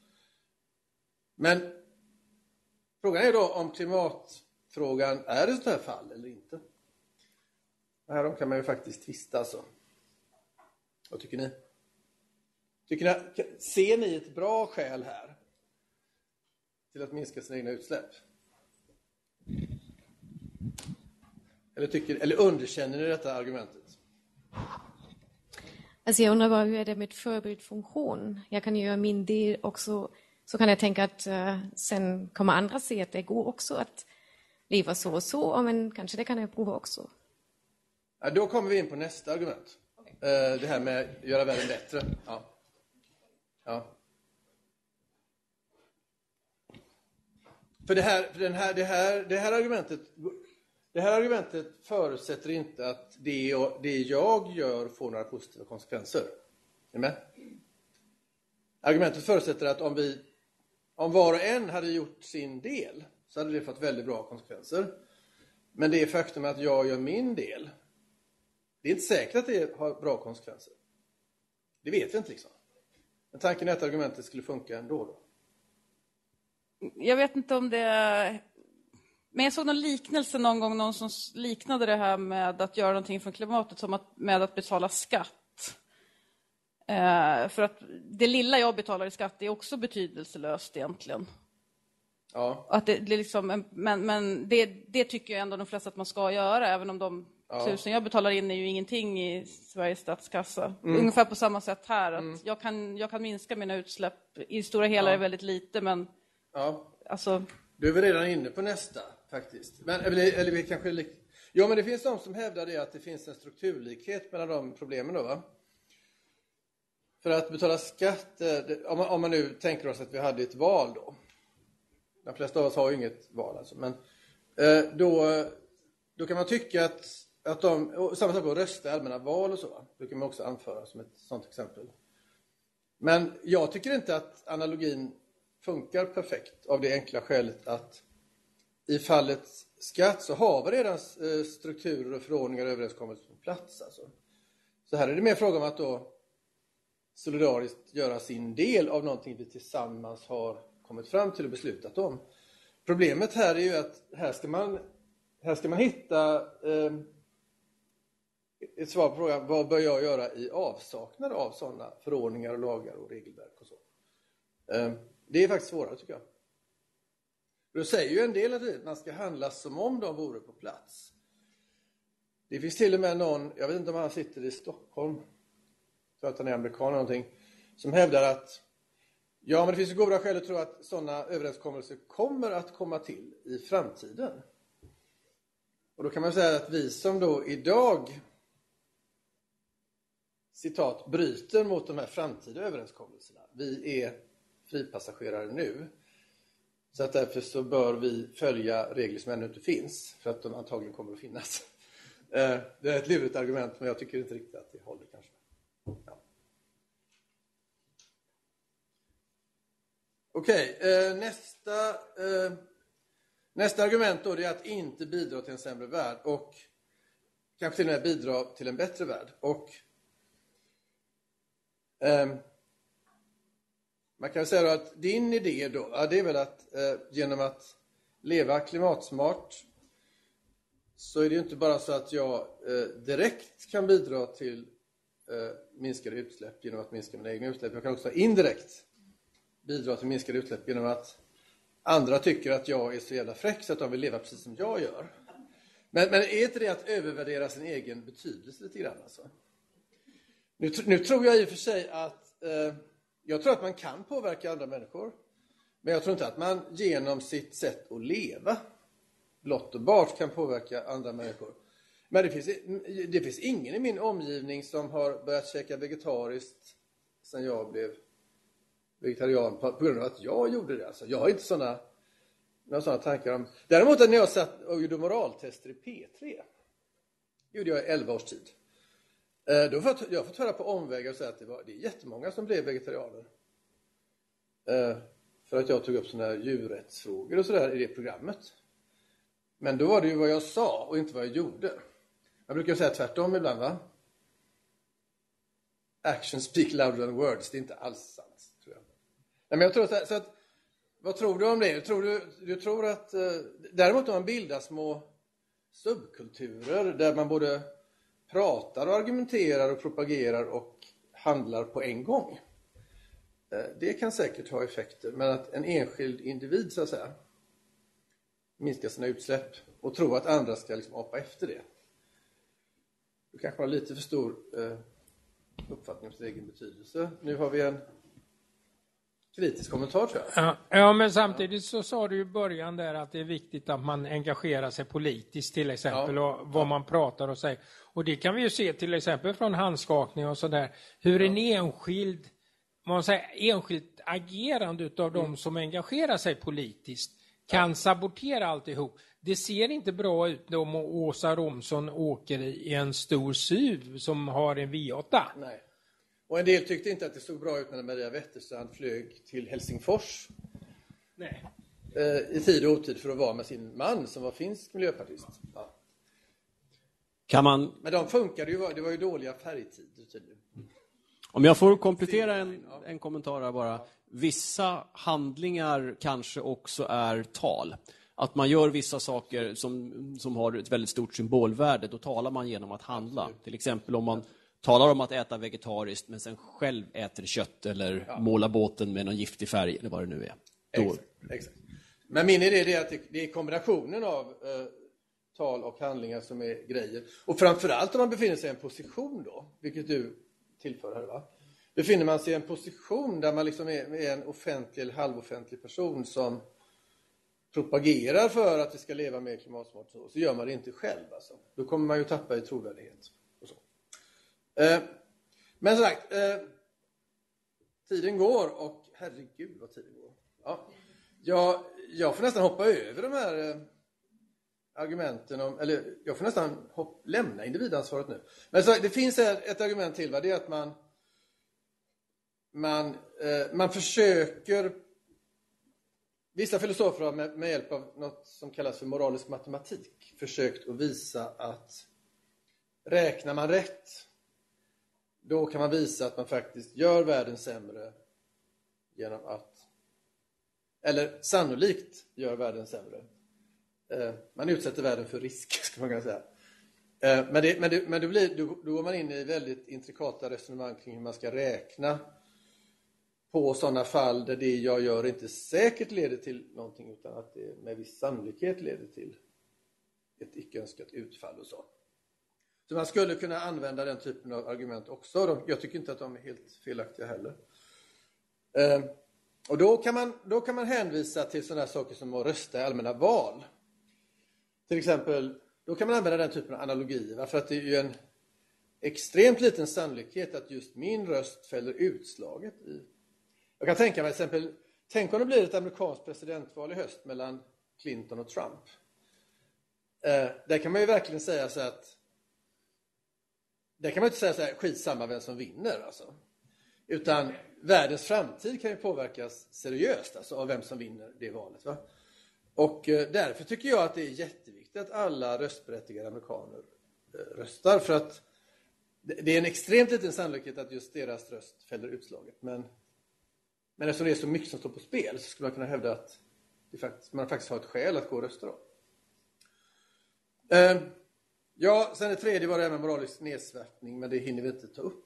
Men frågan är då om klimatfrågan är ett sånt här fall eller inte. Och här kan man ju faktiskt tvista alltså. Vad tycker ni? Tycker ni, ser ni ett bra skäl här till att minska sina egna utsläpp? Eller, tycker, eller underkänner ni detta argumentet? Alltså jag undrar bara, hur är det med förbildfunktion? Jag kan göra min del också, så kan jag tänka att uh, sen kommer andra se att det går också att leva så och så, men kanske det kan jag prova också. Ja, då kommer vi in på nästa argument. Okay. Uh, det här med att göra världen bättre. Ja. Ja. För det här, för den här, det här, det här argumentet... Det här argumentet förutsätter inte att det jag, det jag gör får några positiva konsekvenser. Är ni med? Argumentet förutsätter att om, vi, om var och en hade gjort sin del så hade det fått väldigt bra konsekvenser. Men det är faktum att jag gör min del. Det är inte säkert att det har bra konsekvenser. Det vet vi inte liksom. Men tanken är att argumentet skulle funka ändå då. Jag vet inte om det... Men jag såg någon liknelse någon gång, någon som liknade det här med att göra någonting för klimatet som att, med att betala skatt. Eh, för att det lilla jag betalar i skatt är också betydelselöst egentligen. Ja. Att det, det liksom, men men det, det tycker jag ändå de flesta att man ska göra, även om de ja. tusen jag betalar in är ju ingenting i Sveriges statskassa. Mm. Ungefär på samma sätt här, att mm. jag, kan, jag kan minska mina utsläpp. I stora hela ja. är det väldigt lite, men ja. alltså... Du är väl redan inne på nästa, faktiskt. Men, eller, eller vi kanske... Ja, men det finns de som hävdar det att det finns en strukturlikhet mellan de problemen då, va? För att betala skatt, om man, om man nu tänker oss att vi hade ett val då. De flesta av oss har ju inget val alltså. Men då, då kan man tycka att, att de... Samma sak att rösta i allmänna val och så, va? Det kan man också anföra som ett sånt exempel. Men jag tycker inte att analogin funkar perfekt av det enkla skälet att i fallet skatt så har vi redan strukturer och förordningar och överenskommelser på plats. Alltså. Så här är det mer fråga om att då solidariskt göra sin del av någonting vi tillsammans har kommit fram till och beslutat om. Problemet här är ju att här ska man, här ska man hitta eh, ett svar på frågan, vad bör jag göra i avsaknad av sådana förordningar och lagar och regelverk och så. Eh, det är faktiskt svårare tycker jag. Då säger ju en del att man ska handla som om de vore på plats. Det finns till och med någon, jag vet inte om han sitter i Stockholm, så att han är amerikan eller någonting, som hävdar att ja, men det finns ju goda skäl att tro att sådana överenskommelser kommer att komma till i framtiden. Och då kan man säga att vi som då idag citat bryter mot de här framtida överenskommelserna, vi är fripassagerare nu. Så att därför så bör vi följa regler som ännu inte finns, för att de antagligen kommer att finnas. Det är ett lurigt argument, men jag tycker inte riktigt att det håller kanske. Ja. Okej, okay, nästa, nästa argument då är att inte bidra till en sämre värld och kanske till och med bidra till en bättre värld. Och eh, man kan säga då att din idé då, ja, det är väl att eh, genom att leva klimatsmart så är det ju inte bara så att jag eh, direkt kan bidra till eh, minskade utsläpp genom att minska mina egna utsläpp. Jag kan också indirekt bidra till minskade utsläpp genom att andra tycker att jag är så jävla fräck så att de vill leva precis som jag gör. Men, men är inte det att övervärdera sin egen betydelse lite grann alltså? Nu, nu tror jag i och för sig att eh, jag tror att man kan påverka andra människor. Men jag tror inte att man genom sitt sätt att leva blott och bart kan påverka andra människor. Men det finns, det finns ingen i min omgivning som har börjat käka vegetariskt sedan jag blev vegetarian på, på grund av att jag gjorde det. Alltså, jag har inte sådana, några sådana tankar om... Däremot när jag satt och gjorde moraltester i P tre, gjorde jag i elva års tid. Då har jag fått höra på omvägar och säga att det, var, det är jättemånga som blev vegetarianer. För att jag tog upp sådana här djurrättsfrågor och sådär i det programmet. Men då var det ju vad jag sa och inte vad jag gjorde. Jag brukar säga tvärtom ibland, va? Action speak louder than words. Det är inte alls sant, tror jag. Nej, men jag tror så, här, så att, vad tror du om det? Tror du, du tror att... Eh, däremot om man bildar små subkulturer där man både pratar och argumenterar och propagerar och handlar på en gång. Eh, det kan säkert ha effekter. Men att en enskild individ, så att säga, minskar sina utsläpp och tror att andra ska liksom apa efter det. Du kanske har lite för stor eh, uppfattning om sin egen betydelse. Nu har vi en kritisk kommentar, tror jag. Ja, ja, men samtidigt så sa du i början där att det är viktigt att man engagerar sig politiskt till exempel, ja, och vad ja. man pratar och säger. Och det kan vi ju se till exempel från handskakning och sådär. Hur en enskild, man säger, enskilt agerande utav mm. de som engagerar sig politiskt kan ja. sabotera alltihop. Det ser inte bra ut om Åsa Romson åker i en stor S U V som har en V åtta. Nej. Och en del tyckte inte att det såg bra ut när Maria Wetterstrand flög till Helsingfors. Nej. I tid och otid för att vara med sin man som var finsk miljöpartist. Ja. Kan man... Men de funkade ju, det var ju dåliga färgtider tydligen. Om jag får komplettera en, en kommentar här bara. Vissa handlingar kanske också är tal. Att man gör vissa saker som, som har ett väldigt stort symbolvärde, då talar man genom att handla. Absolut. Till exempel om man talar om att äta vegetariskt men sen själv äter kött eller ja. målar båten med någon giftig färg eller vad det nu är. Då... Exakt, exakt. Men min idé är att det är kombinationen av eh, tal och handlingar som är grejer. Och framförallt om man befinner sig i en position då, vilket du tillför här, va? Befinner man sig i en position där man liksom är, är en offentlig eller halvoffentlig person som propagerar för att vi ska leva mer klimatsmart, så, så gör man det inte själv. Alltså. Då kommer man ju tappa i trovärdighet. Och så. Eh, men som sagt, eh, tiden går och herregud vad tiden går. Ja. Jag, jag får nästan hoppa över de här eh, argumenten. Om, eller jag får nästan hopp, lämna individansvaret nu. Men så, det finns ett, ett argument till, va? Det är att man, man, eh, man försöker... Vissa filosofer har med, med hjälp av något som kallas för moralisk matematik försökt att visa att räknar man rätt, då kan man visa att man faktiskt gör världen sämre genom att, eller sannolikt gör världen sämre. Eh, man utsätter världen för risk, ska man kunna säga. Eh, men det, men det, men det blir, då, då går man in i väldigt intrikata resonemang kring hur man ska räkna på sådana fall där det jag gör inte säkert leder till någonting, utan att det med viss sannolikhet leder till ett icke-önskat utfall och så. Så man skulle kunna använda den typen av argument också. Jag tycker inte att de är helt felaktiga heller. Eh, och då kan, man, då kan man hänvisa till sådana saker som att rösta i allmänna val. Till exempel, då kan man använda den typen av analogier. För att det är ju en extremt liten sannolikhet att just min röst fäller utslaget i. Jag kan tänka mig till exempel, tänk om det blir ett amerikanskt presidentval i höst mellan Clinton och Trump. Eh, där kan man ju verkligen säga så att, där kan man inte säga så här, skitsamma vem som vinner alltså. Utan världens framtid kan ju påverkas seriöst alltså, av vem som vinner det valet, va? Och eh, därför tycker jag att det är jätteviktigt att alla röstberättigade amerikaner eh, röstar. För att det, det är en extremt liten sannolikhet att just deras röst fäller utslaget. Men Men eftersom det är så mycket som står på spel så skulle man kunna hävda att det faktiskt, man faktiskt har ett skäl att gå och rösta då. Eh, ja, sen det tredje var det här med moralisk nedsvärtning, men det hinner vi inte ta upp.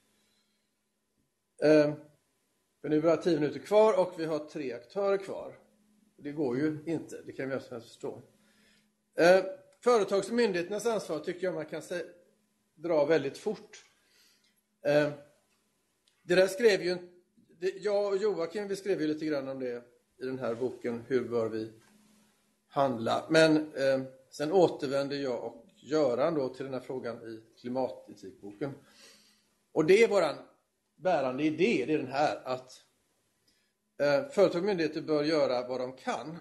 Eh, för nu har vi tio minuter kvar och vi har tre aktörer kvar. Det går ju inte, det kan vi alltså förstå. Eh, företags- och myndigheternas ansvar tycker jag man kan se, dra väldigt fort. Eh, det där skrev ju en Det, jag och Joakim, vi skrev ju lite grann om det i den här boken, hur bör vi handla. Men eh, sen återvände jag och Göran då till den här frågan i klimatetikboken. Och det är våran bärande idé, det är den här att eh, företag och myndigheter bör göra vad de kan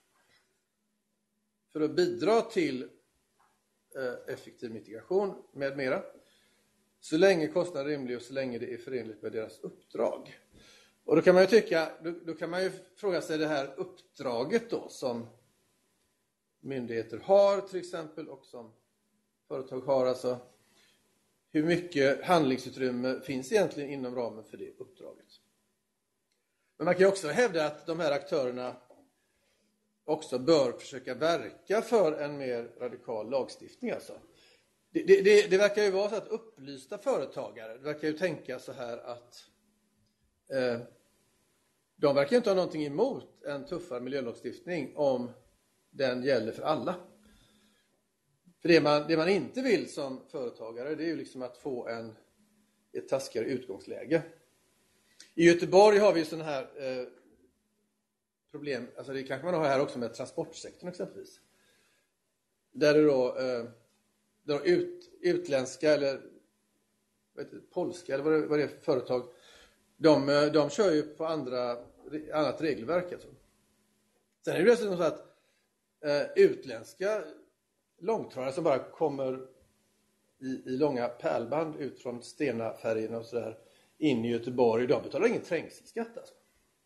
för att bidra till eh, effektiv mitigation med mera. Så länge kostnaden är rimlig och så länge det är förenligt med deras uppdrag. Och då kan man ju tycka, då, då kan man ju fråga sig det här uppdraget då som myndigheter har till exempel och som företag har, alltså hur mycket handlingsutrymme finns egentligen inom ramen för det uppdraget. Men man kan ju också hävda att de här aktörerna också bör försöka verka för en mer radikal lagstiftning alltså. Det, det, det, det verkar ju vara så att upplysta företagare, det verkar ju tänka så här att eh, de verkar inte ha någonting emot en tuffare miljölagstiftning om den gäller för alla. För det man, det man inte vill som företagare, det är ju liksom att få en, ett taskigare utgångsläge. I Göteborg har vi sådana här eh, problem, alltså det kanske man har här också med transportsektorn exempelvis. Där det då, eh, där ut, utländska eller vet du, polska eller vad det, vad det är för företag, de, de kör ju på andra, annat regelverk. Alltså. Sen är det dessutom så att eh, utländska långtradare som bara kommer i, i långa pärlband ut från Stena-färgerna och sådär in i Göteborg, de betalar ingen trängselskatt alltså.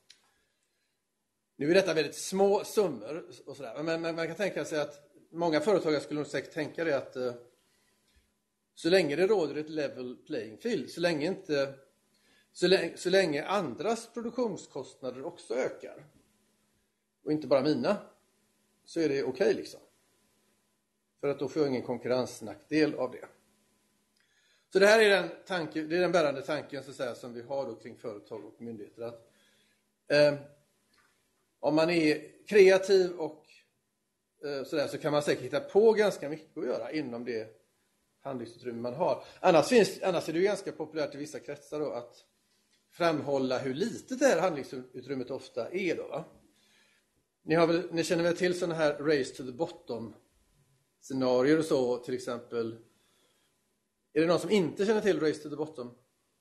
Nu är detta väldigt små summor och sådär, men, men man kan tänka sig att många företagare skulle nog säkert tänka det att eh, så länge det råder ett level playing field, så länge inte så länge, så länge andras produktionskostnader också ökar och inte bara mina, så är det okej okay liksom. För att då får jag ingen konkurrensnackdel av det. Så det här är den, tanke, det är den bärande tanken så att säga, som vi har då kring företag och myndigheter. Att, eh, om man är kreativ och eh, sådär, så kan man säkert hitta på ganska mycket att göra inom det handlingsutrymme man har. Annars, finns, annars är det ju ganska populärt i vissa kretsar då, att framhålla hur litet det här handlingsutrymmet ofta är. Då, va? Ni, har väl, ni känner väl till sådana här race to the bottom scenarier och så, till exempel. Är det någon som inte känner till race to the bottom?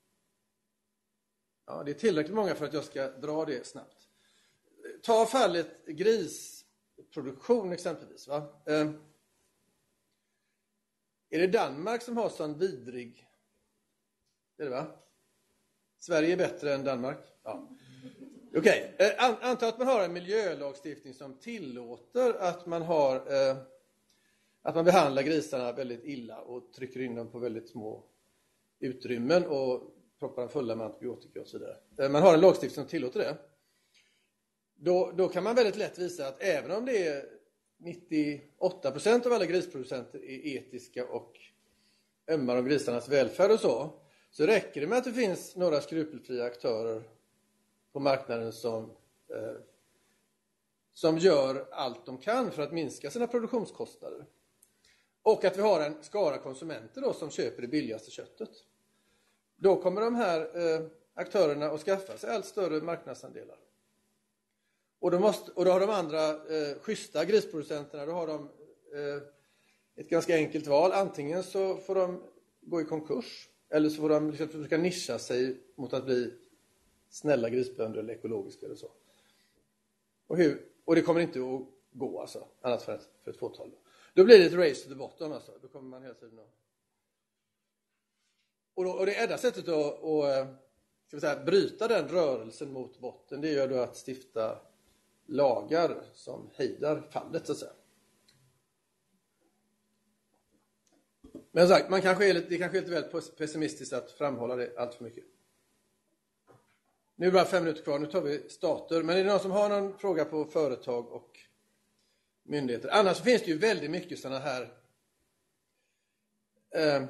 Ja, det är tillräckligt många för att jag ska dra det snabbt. Ta fallet grisproduktion exempelvis. Va? Eh, är det Danmark som har sån vidrig... Är det va? Sverige är bättre än Danmark? Ja. Okej, okay. eh, anta att man har en miljölagstiftning som tillåter att man har... Eh, Att man behandlar grisarna väldigt illa och trycker in dem på väldigt små utrymmen och proppar dem fulla med antibiotika och så vidare. Man har en lagstiftning som tillåter det. Då, då kan man väldigt lätt visa att även om det är nittioåtta procent av alla grisproducenter är etiska och ömmar om grisarnas välfärd och så, så räcker det med att det finns några skrupelfria aktörer på marknaden som, eh, som gör allt de kan för att minska sina produktionskostnader. Och att vi har en skara konsumenter då som köper det billigaste köttet. Då kommer de här eh, aktörerna att skaffa sig allt större marknadsandelar. Och då, måste, och då har de andra eh, schyssta grisproducenterna, då har de eh, ett ganska enkelt val. Antingen så får de gå i konkurs, eller så får de liksom försöka nischa sig mot att bli snälla grisbönder eller ekologiska eller så. Och, hur, och det kommer inte att gå alltså, annat för ett, för ett fåtal. Då blir det ett race to the bottom alltså. Då kommer man hela tiden att... Och, då, och det enda sättet att, att ska vi säga, bryta den rörelsen mot botten, det gör då att stifta lagar som hejdar fallet så att säga. Men som sagt, man kanske är lite, det kanske är lite väldigt pessimistiskt att framhålla det allt för mycket. Nu är det bara fem minuter kvar, nu tar vi stater. Men är det någon som har någon fråga på företag och myndigheter? Annars finns det ju väldigt mycket sådana här eh,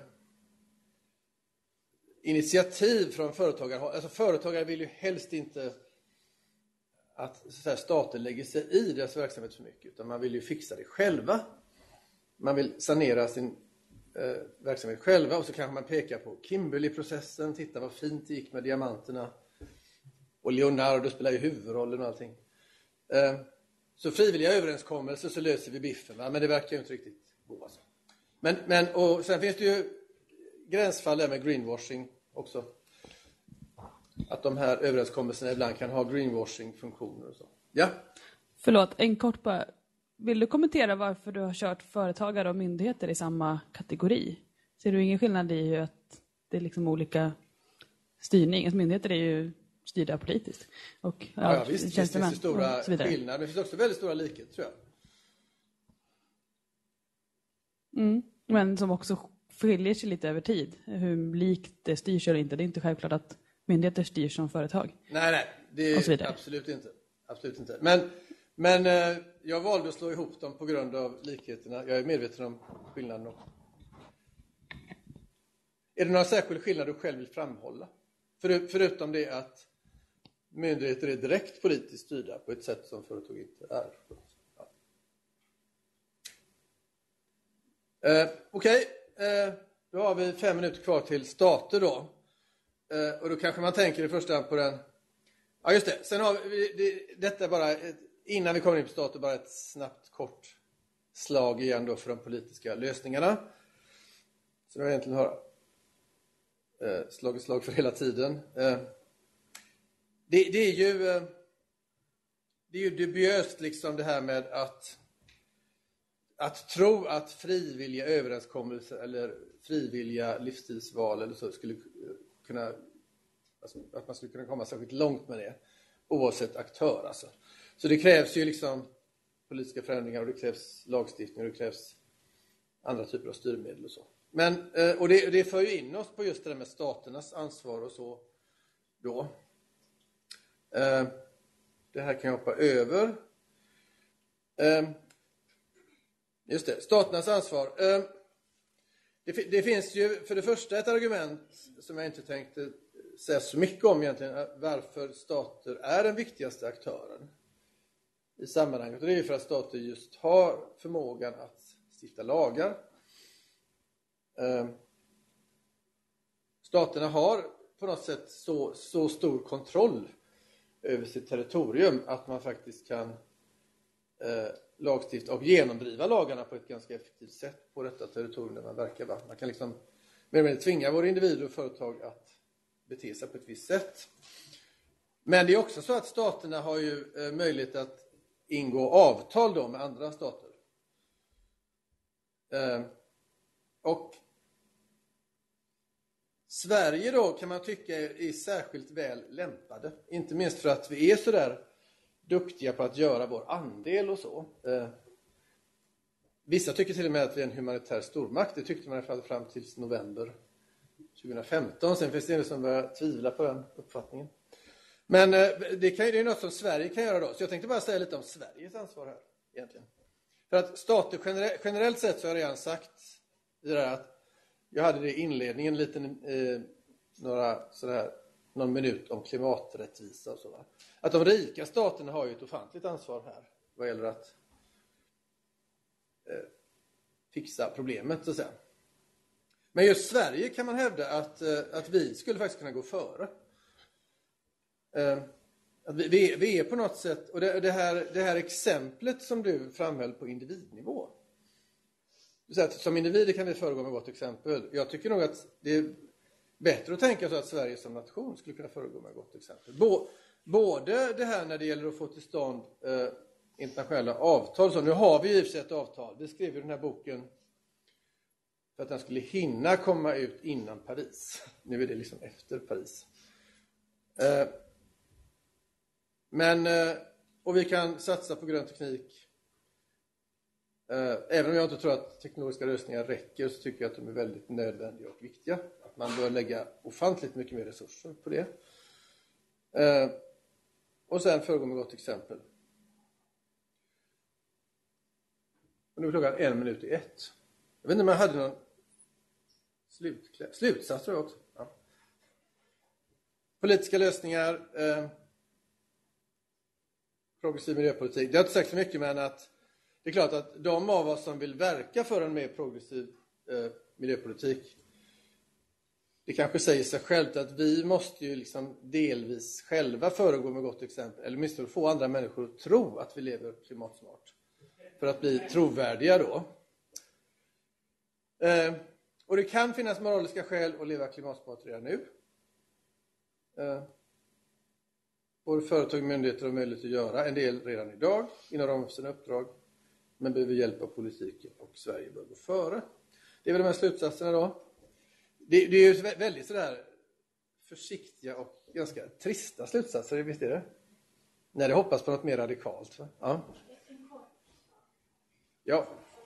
initiativ från företagare. Alltså företagare vill ju helst inte att, så att säga, staten lägger sig i deras verksamhet för mycket. Utan man vill ju fixa det själva. Man vill sanera sin eh, verksamhet själva. Och så kanske man pekar på Kimberley-processen. Titta vad fint det gick med diamanterna. Och Leonardo spelar ju huvudrollen och allting. Eh, så frivilliga överenskommelser så löser vi biffen. Va? Men det verkar ju inte riktigt gå alltså. Men, men och sen finns det ju gränsfall där med greenwashing också. Att de här överenskommelserna ibland kan ha greenwashing-funktioner och så. Ja? Förlåt, en kort bara. Vill du kommentera varför du har kört företagare och myndigheter i samma kategori? Ser du ingen skillnad i att det är liksom olika styrning? Att myndigheter är ju styrda politiskt. Och, ja, ja, visst, visst finns det stora skillnader. Men det finns också väldigt stora likheter, tror jag. Mm, men som också skiljer sig lite över tid. Hur likt det styrs eller inte. Det är inte självklart att myndigheter styrs som företag. Nej, nej. Det är absolut inte. Absolut inte. Men, men eh, jag valde att slå ihop dem på grund av likheterna. Jag är medveten om skillnaden också. Är det några särskilda skillnader du själv vill framhålla? För, förutom det att myndigheter är direkt politiskt styrda på ett sätt som företag inte är. Ja. Eh, Okej, okay. eh, då har vi fem minuter kvar till stater då. Eh, och då kanske man tänker i första hand på den. Ja, just det. Sen har vi det, detta bara ett, innan vi kommer in på stater, bara ett snabbt kort slag igen då för de politiska lösningarna. Så det har egentligen höra. Eh, slag och slag för hela tiden. Eh, det, det är ju eh, det är ju dubiöst liksom det här med att att tro att frivilliga överenskommelser eller frivilliga livsstilsval eller så skulle kunna, alltså, att man skulle kunna komma särskilt långt med det oavsett aktör alltså. Så det krävs ju liksom politiska förändringar och det krävs lagstiftning och det krävs andra typer av styrmedel och så. Men, och det, det för ju in oss på just det där med staternas ansvar och så då. Det här kan jag hoppa över. Just det, staternas ansvar. Det, det finns ju för det första ett argument som jag inte tänkte säga så mycket om egentligen. Varför stater är den viktigaste aktören i sammanhanget. Och det är ju för att stater just har förmågan att stifta lagar. Staterna har på något sätt så, så stor kontroll över sitt territorium att man faktiskt kan eh, lagstifta och genomdriva lagarna på ett ganska effektivt sätt på detta territorium där man verkar. Va? Man kan liksom mer eller mindre tvinga våra individer och företag att bete sig på ett visst sätt. Men det är också så att staterna har ju eh, möjlighet att ingå avtal då med andra stater. Eh, och Sverige då kan man tycka är särskilt väl lämpade. Inte minst för att vi är så där duktiga på att göra vår andel och så. Eh, vissa tycker till och med att vi är en humanitär stormakt. Det tyckte man fram till november tjugohundrafemton. Sen finns det en som börjar tvivla på den uppfattningen. Men eh, det, kan, det är något som Sverige kan göra då. Så jag tänkte bara säga lite om Sveriges ansvar här egentligen. För att stater generellt, generellt sett så har jag redan sagt i det här att jag hade det i inledningen en liten, eh, några sådär, någon minut om klimaträttvisa och så. Va? Att de rika staterna har ju ett ofantligt ansvar här vad gäller att eh, fixa problemet så att säga. Men just Sverige kan man hävda att, eh, att vi skulle faktiskt kunna gå före. Eh, att vi, vi, vi är på något sätt, och det, det, här, det här exemplet som du framhöll på individnivå. Så att som individer kan vi föregå med gott exempel. Jag tycker nog att det är bättre att tänka så att Sverige som nation skulle kunna föregå med gott exempel. Både det här när det gäller att få till stånd eh, internationella avtal. Så nu har vi ju i och för sig ett avtal. Vi skrev ju den här boken för att den skulle hinna komma ut innan Paris. Nu är det liksom efter Paris. Eh, men, eh, och vi kan satsa på grön teknik. Även om jag inte tror att teknologiska lösningar räcker så tycker jag att de är väldigt nödvändiga och viktiga. Att man bör lägga ofantligt mycket mer resurser på det. Och sen föregå med gott exempel. Och nu är klockan en minut i ett. Jag vet inte om jag hade någon slutkläm. Slutsats tror jag också. Ja. Politiska lösningar. Eh, progressiv miljöpolitik. Det har inte sagt så mycket men att det är klart att de av oss som vill verka för en mer progressiv eh, miljöpolitik, det kanske säger sig självt att vi måste ju liksom delvis själva föregå med gott exempel, eller åtminstone få andra människor att tro att vi lever klimatsmart för att bli trovärdiga då. Eh, och det kan finnas moraliska skäl att leva klimatsmart redan nu. Eh, både företag och myndigheter har möjlighet att göra en del redan idag inom ramen för sina uppdrag. Men behöver hjälp av politiken och Sverige bör gå före. Det är väl de här slutsatserna då. Det, det är ju väldigt sådär försiktiga och ganska trista slutsatser, visst är det? När det hoppas på något mer radikalt. Va? Ja. Ja.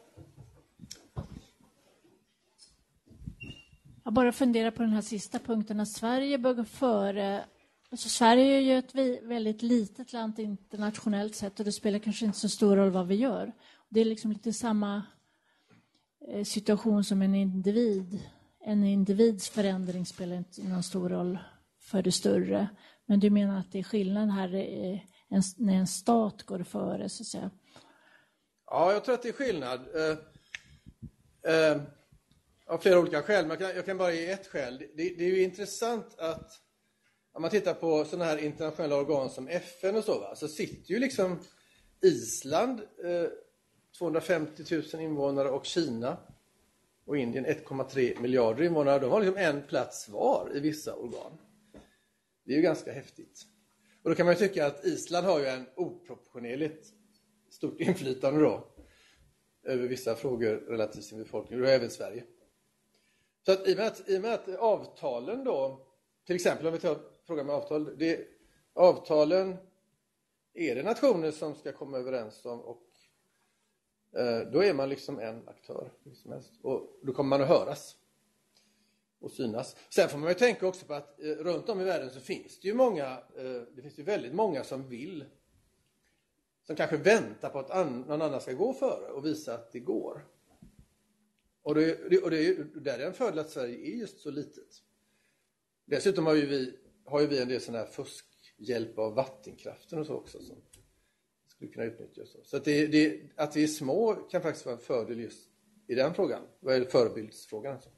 Jag bara funderar på den här sista punkten att Sverige bör gå före. Alltså Sverige är ju ett väldigt litet land internationellt sett och det spelar kanske inte så stor roll vad vi gör. Det är liksom lite samma situation som en individ. En individs förändring spelar inte någon stor roll för det större. Men du menar att det är skillnad här när en stat går före, så att säga? Ja, jag tror att det är skillnad. Eh, eh, av flera olika skäl. Men jag kan, jag kan bara ge ett skäl. Det, det är ju intressant att om man tittar på sådana här internationella organ som F N och så, va, så sitter ju liksom Island, eh, tvåhundrafemtio tusen invånare, och Kina och Indien ett komma tre miljarder invånare. De har liksom en plats var i vissa organ. Det är ju ganska häftigt. Och då kan man ju tycka att Island har ju en oproportionerligt stort inflytande då över vissa frågor relativt till sin befolkning, och även Sverige. Så att i och med att, i och med att avtalen då, till exempel om vi tar frågan med avtal, det, avtalen är det nationer som ska komma överens om, och eh, då är man liksom en aktör som helst, och då kommer man att höras och synas. Sen får man ju tänka också på att eh, runt om i världen så finns det ju många, eh, det finns ju väldigt många som vill, som kanske väntar på att an, någon annan ska gå före och visa att det går. Och det, det, och det är ju där är en fördel att Sverige är just så litet. Dessutom har ju vi, har ju vi en del sån här fuskhjälp av vattenkraften och så också som skulle kunna utnyttjas. Så att, det, det, att vi är små kan faktiskt vara en fördel just i den frågan. Vad är det förebildsfrågan? Alltså?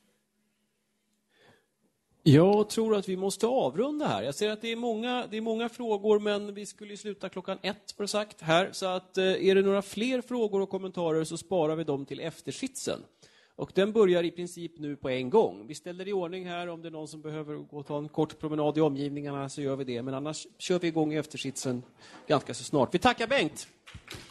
Jag tror att vi måste avrunda här. Jag ser att det är många, det är många frågor, men vi skulle ju sluta klockan ett för sagt här. Så att är det några fler frågor och kommentarer så sparar vi dem till eftersitsen. Och den börjar i princip nu på en gång. Vi ställer i ordning här, om det är någon som behöver gå och ta en kort promenad i omgivningarna så gör vi det. Men annars kör vi igång i eftersitsen ganska så snart. Vi tackar Bengt!